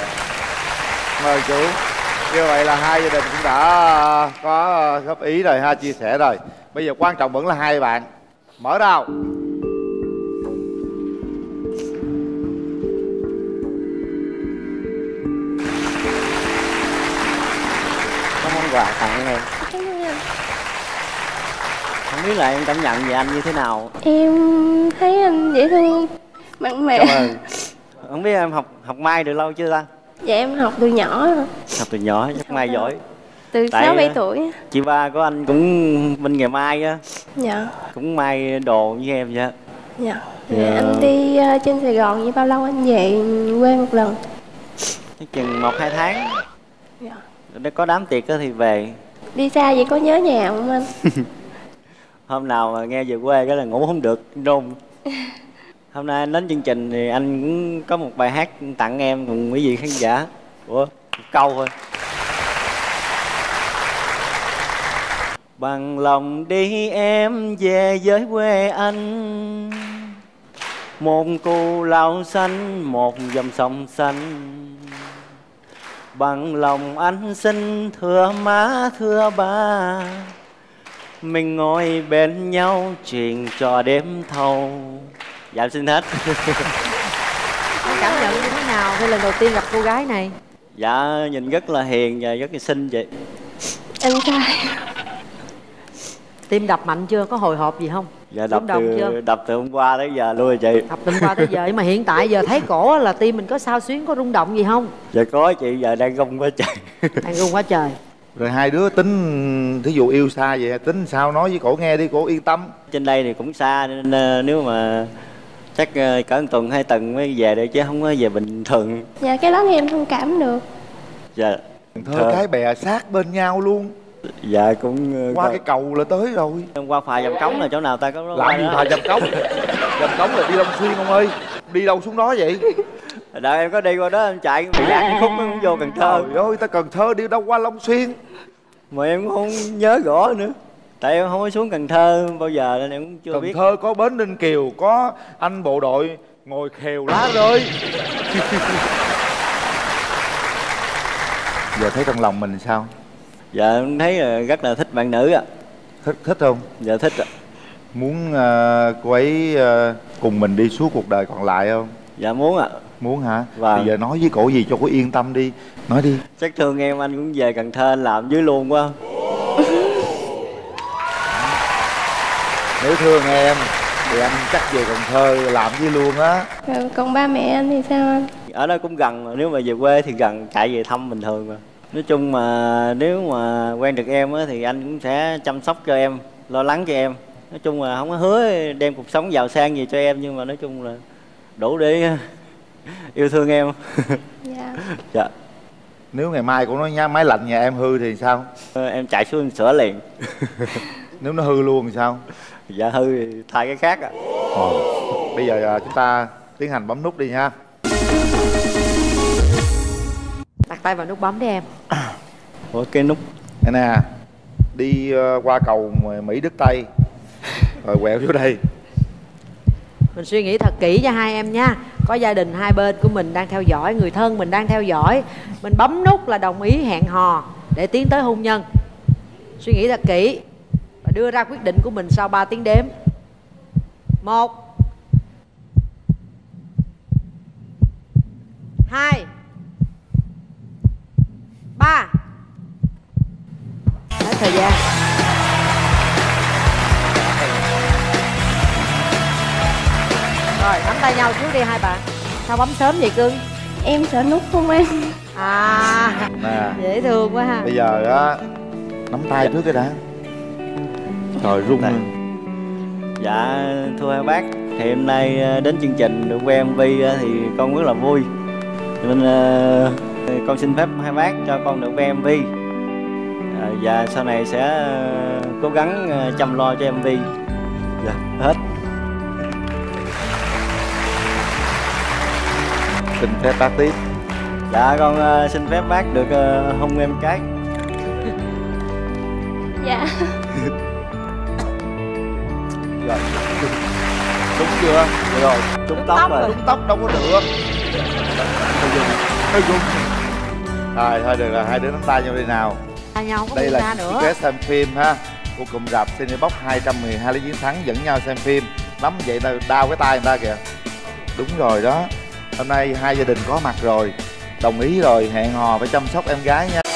Mời chú. Như vậy là hai gia đình cũng đã có góp ý rồi ha, chia sẻ rồi. Bây giờ quan trọng vẫn là hai bạn. Mở đầu. Có món quà tặng em. Không biết là em cảm nhận về anh như thế nào. Em thấy anh dễ thương, mạnh mẽ. Cảm ơn. Không biết em học học may được lâu chưa ta? Dạ em học từ nhỏ rồi. Học từ nhỏ chắc may giỏi. Từ Tại, sáu bảy tuổi. Chị ba của anh cũng bên nghề may á. Dạ. Cũng may đồ với em vậy. Dạ. Dạ. Anh đi uh, trên Sài Gòn như bao lâu anh về quê một lần? Chắc chừng một hai tháng. Dạ. Để có đám tiệc thì về. Đi xa vậy có nhớ nhà không anh? Hôm nào mà nghe về quê cái là ngủ không được, nôn. Hôm nay anh đến chương trình thì anh cũng có một bài hát tặng em cùng quý vị khán giả. Ủa, một câu thôi. Bằng lòng đi em về với quê anh, một cù lao xanh, một dòng sông xanh. Bằng lòng anh xin thưa má thưa ba, mình ngồi bên nhau chuyện trò đêm thâu. Dạ xin hết. Em cảm nhận như thế nào khi lần đầu tiên gặp cô gái này? Dạ nhìn rất là hiền và rất là xinh vậy. Em trai. Tim đập mạnh chưa? Có hồi hộp gì không? Dạ đập từ, chưa? đập từ hôm qua tới giờ luôn rồi chị. Đập từ hôm qua tới giờ. Nhưng mà hiện tại giờ thấy cổ là tim mình có xao xuyến, có rung động gì không? Dạ có chị, giờ đang rung quá trời. Đang rung quá trời. Rồi hai đứa tính, thí dụ yêu xa vậy tính sao nói với cổ nghe đi, cổ yên tâm. Trên đây thì cũng xa nên uh, nếu mà chắc uh, cỡ một tuần hai tuần mới về được chứ không có về bình thường. Dạ cái đó thì em thông cảm được. Dạ. Thơ cái bè sát bên nhau luôn. Dạ cũng uh, qua có... cái cầu là tới rồi. Qua phà Dầm Cống là chỗ nào ta có làm gì phà Dầm Cống? Dầm Cống là đi Long Xuyên ông ơi. Đi đâu xuống đó vậy? Đợi em có đi qua đó em chạy bị lạc cái khúc nó cũng vô Cần Thơ. Trời ơi, ta Cần Thơ đi đâu qua Long Xuyên. Mà em cũng không nhớ rõ nữa. Tại em không có xuống Cần Thơ bao giờ nên em cũng chưa Cần biết. Cần Thơ có bến Ninh Kiều, có anh bộ đội ngồi khều lá rơi. Giờ thấy trong lòng mình sao? Dạ em thấy là rất là thích bạn nữ ạ. Thích thích không? Dạ thích ạ. Muốn uh, cô ấy uh, cùng mình đi suốt cuộc đời còn lại không? Dạ muốn ạ. Muốn hả? Vâng. Bây giờ nói với cổ gì cho cô yên tâm đi. Nói đi. Chắc thương em anh cũng về Cần Thơ anh làm dưới luôn quá. Nếu thương em thì anh chắc về Cần Thơ làm với luôn á. Rồi còn ba mẹ anh thì sao anh? Ở đó cũng gần mà, nếu mà về quê thì gần, chạy về thăm bình thường mà. Nói chung mà nếu mà quen được em á thì anh cũng sẽ chăm sóc cho em, lo lắng cho em. Nói chung là không có hứa đem cuộc sống giàu sang gì cho em, nhưng mà nói chung là đủ để yêu thương em. Dạ. Dạ. Nếu ngày mai cũng nói nha máy lạnh nhà em hư thì sao? Ờ, em chạy xuống sửa liền. Nếu nó hư luôn thì sao? Dạ hư thì thay cái khác ạ. À. Bây giờ chúng ta tiến hành bấm nút đi nha. Đặt tay vào nút bấm đi em. Ủa cái nút đây nè. Đi uh, qua cầu Mỹ Đức Tây rồi quẹo vô đây. Mình suy nghĩ thật kỹ cho hai em nha. Có gia đình hai bên của mình đang theo dõi, người thân mình đang theo dõi. Mình bấm nút là đồng ý hẹn hò để tiến tới hôn nhân. Suy nghĩ thật kỹ và đưa ra quyết định của mình sau ba tiếng đếm. Một, hai, ba. Hết thời gian. Rồi nắm tay nhau trước đi hai bạn. Sao bấm sớm vậy cưng? Em sợ nút không em? À nè, dễ thương quá ha. Bây giờ á nắm tay trước cái đã. Trời rung lên. Dạ thưa hai bác, thì hôm nay đến chương trình được quay em vê thì con rất là vui. Nên uh, con xin phép hai bác cho con được quay em vê. Uh, và sau này sẽ uh, cố gắng uh, chăm lo cho em vê. Dạ, hết. Xin phép bác tiếp. Dạ con uh, xin phép bác được uh, hôn em cái. Dạ. Rồi. Đúng chưa? Rồi, trúng tóc, tóc rồi. Trúng tóc đâu có được. Hơi rung. Rồi, thôi được rồi, hai đứa nắm tay nhau đi nào. Tay nhau không đây có là nữa. Secret xem phim ha. Của cụm rạp Cinebox hai trăm mười hai lý chiến thắng dẫn nhau xem phim. Nắm vậy ta đau cái tay người ta kìa. Đúng rồi đó. Hôm nay hai gia đình có mặt rồi. Đồng ý rồi, hẹn hò phải chăm sóc em gái nha.